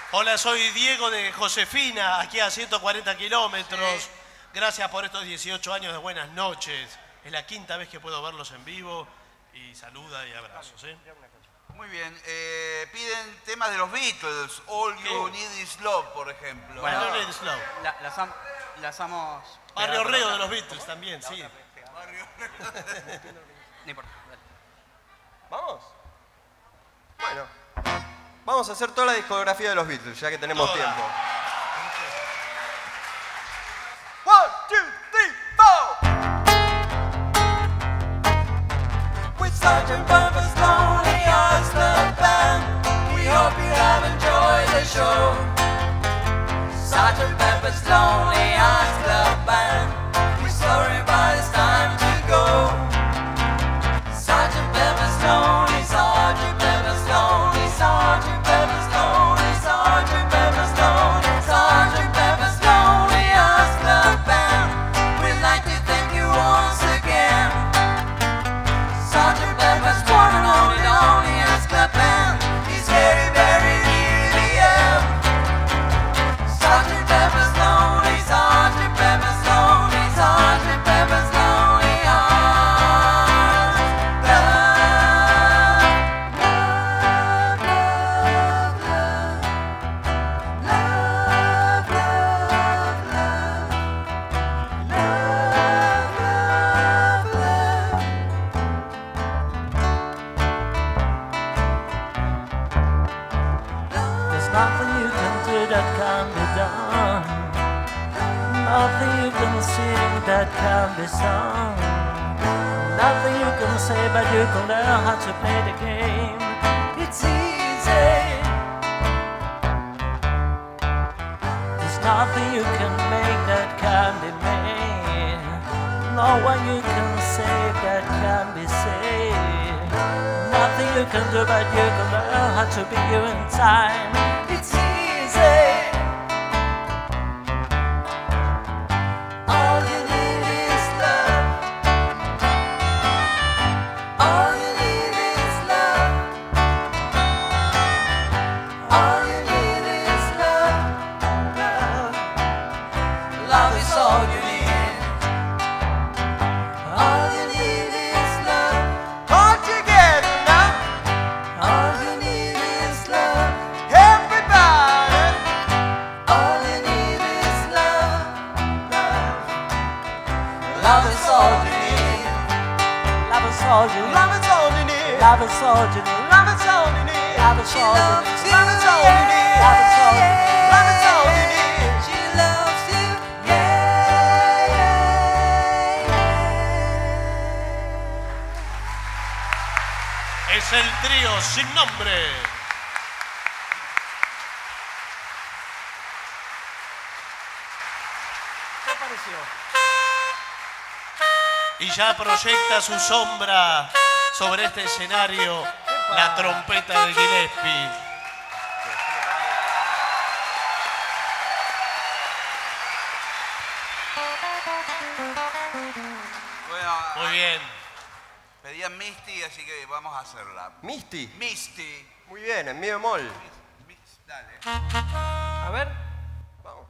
Hola, soy Diego de Josefina, aquí a 140 kilómetros. Sí. Gracias por estos 18 años de buenas noches. Es la quinta vez que puedo verlos en vivo y saluda y abrazos. Muy bien. Piden temas de los Beatles. All You Need Is Love, por ejemplo. Bueno, All You Need Is Love. Las amos... Barrio Reo de los Beatles también, sí. Barrio Reo. No importa. ¿Vamos? Bueno, vamos a hacer toda la discografía de los Beatles, ya que tenemos tiempo. 1, 2, 3, 4. With Sgt. Pepper's Lonely Hearts Club Band, we hope you have enjoyed the show. Sgt. Pepper's Lonely Hearts Club Band, we're sorry but it's time to go. Sgt. Pepper's Lonely, Sgt. Pepper's Lonely, Sgt. Pepper's Lonely, Sgt. Pepper's Lonely, Sgt. Pepper's Lonely Hearts Club Band, we'd like to thank you once again. Sgt. Pepper's one and only Lonely Hearts Club Band is very, very near the end. Sgt. Pepper's Lonely, Sgt. Pepper's Lonely, Sgt. Pepper's Lonely Hearts Club. There's nothing you can do that can be done. Nothing you can sing that can be sung. Nothing you can say, but you can learn how to play the game. It's easy. There's nothing you can make that can be made. No one you can save that can be saved. Nothing you can do, but you can learn how to be you in time. It's easy. All you need is love. All you need is love. All you need is love. Love. Love is all you need. All you need is love. All together now, All you need is love. everybody. All you need is love. Love. Love is all you need. Love is all you need. Love is all you need. Love is all you need. Love is all you need. Love is all you need. Love is all you need. Love is all you need. Love is all you need. She loves you, yeah, yeah. Es el trío sin nombre. ¿Qué pareció? Y ya proyecta su sombra sobre este escenario la trompeta de Gillespie. Bueno, Muy bien. pedían Misty, así que vamos a hacerla. Misty. Misty. Muy bien, en mi bemol. Dale. A ver. Vamos.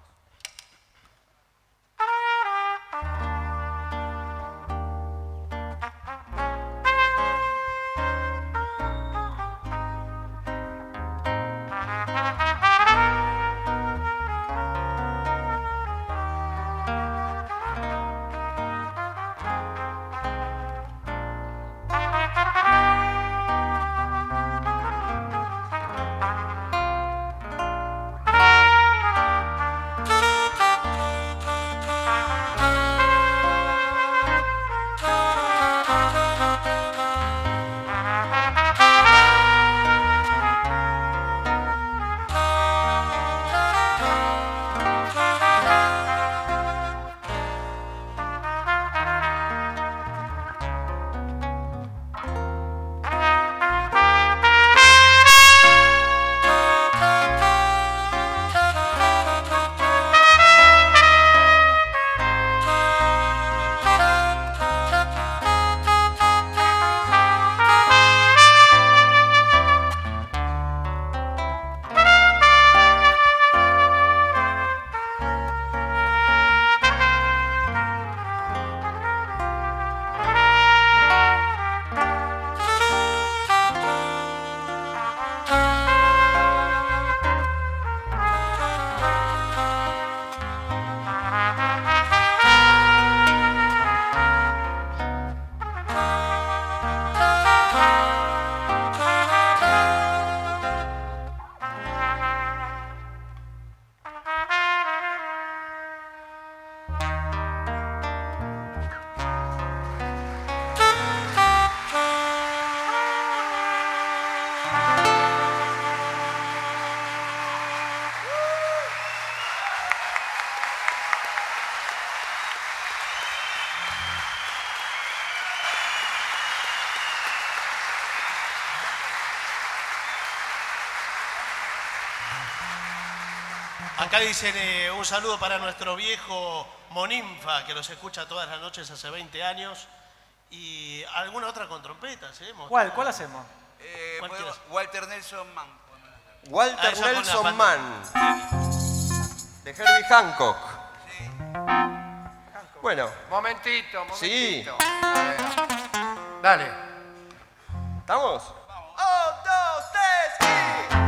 Acá dicen un saludo para nuestro viejo Moninfa, que nos escucha todas las noches hace 20 años. Y alguna otra con trompeta, ¿hacemos? ¿Cuál hacemos? Walter Nelson Mann. Walter esa con la Nelson banda. Mann. De Herbie Hancock. Sí. Bueno, Momentito. Sí. A ver. Dale. ¿estamos? 1, 2, 3 y...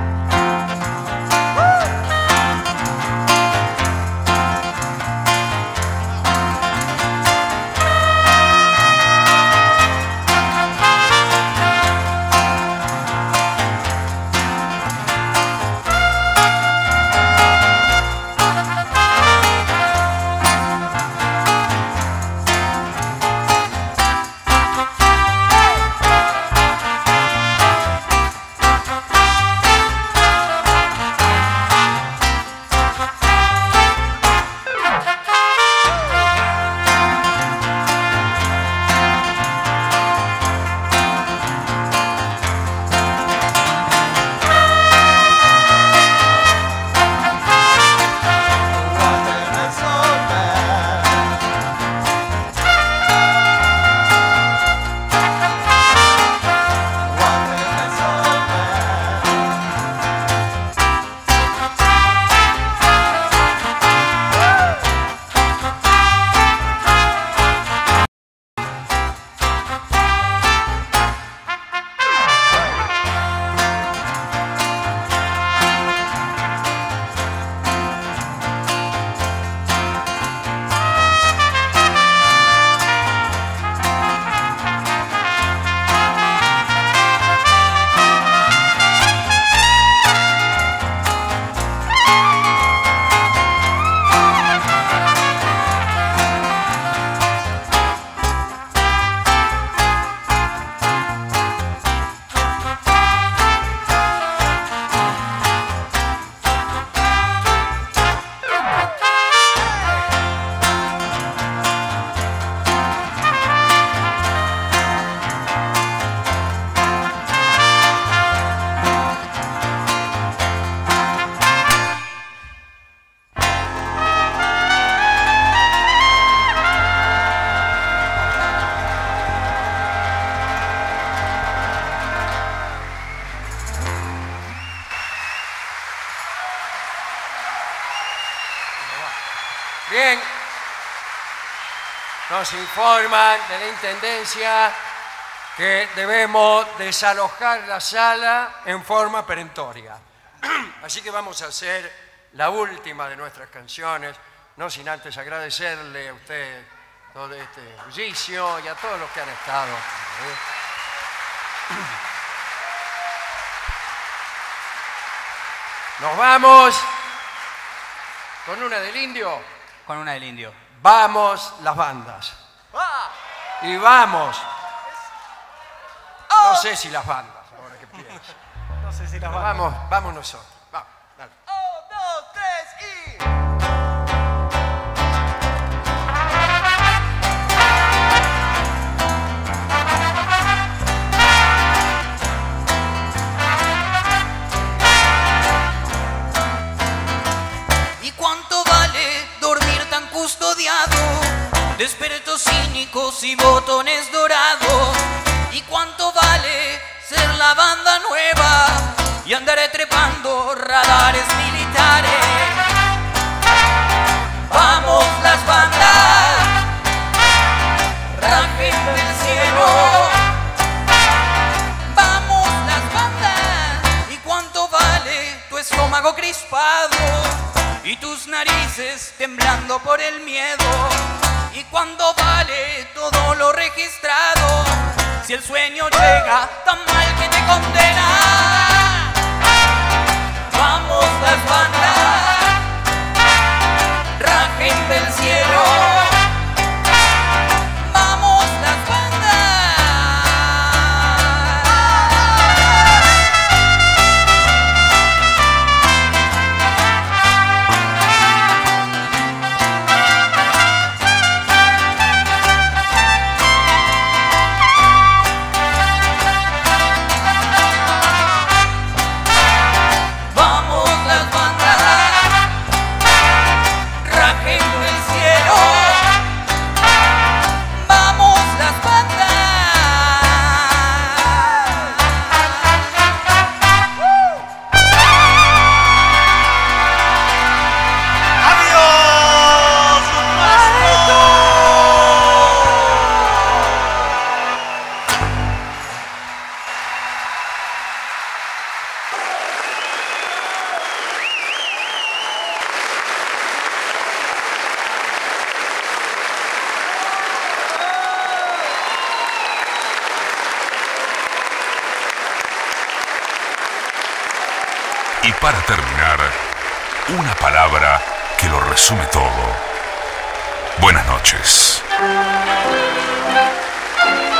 Bien. Nos informan de la Intendencia que debemos desalojar la sala en forma perentoria. Así que vamos a hacer la última de nuestras canciones, no sin antes agradecerle a usted todo este bullicio y a todos los que han estado. Nos vamos con una del Indio. Con una del Indio. Vamos las bandas. Y vamos. No sé si las bandas, ahora que pienso. No sé si las bandas. Vamos nosotros. Vamos, dale. 1, 2, 3 y... ¿Y cuánto vale dormir tan custodiado? De espíritus cínicos y botones dorados. ¿Y cuánto vale ser la banda nueva y andar trepando radares militares? Vamos las bandas, rajen del cielo. Vamos las bandas. ¿Y cuánto vale tu estómago crispado y tus narices temblando por el miedo? ¿Y cuánto vale todo lo registrado si el sueño llega tan mal que te condena? Vamos las bandas, rajen del cielo. Vamos las bandas. Y para terminar, una palabra que lo resume todo. Buenas noches.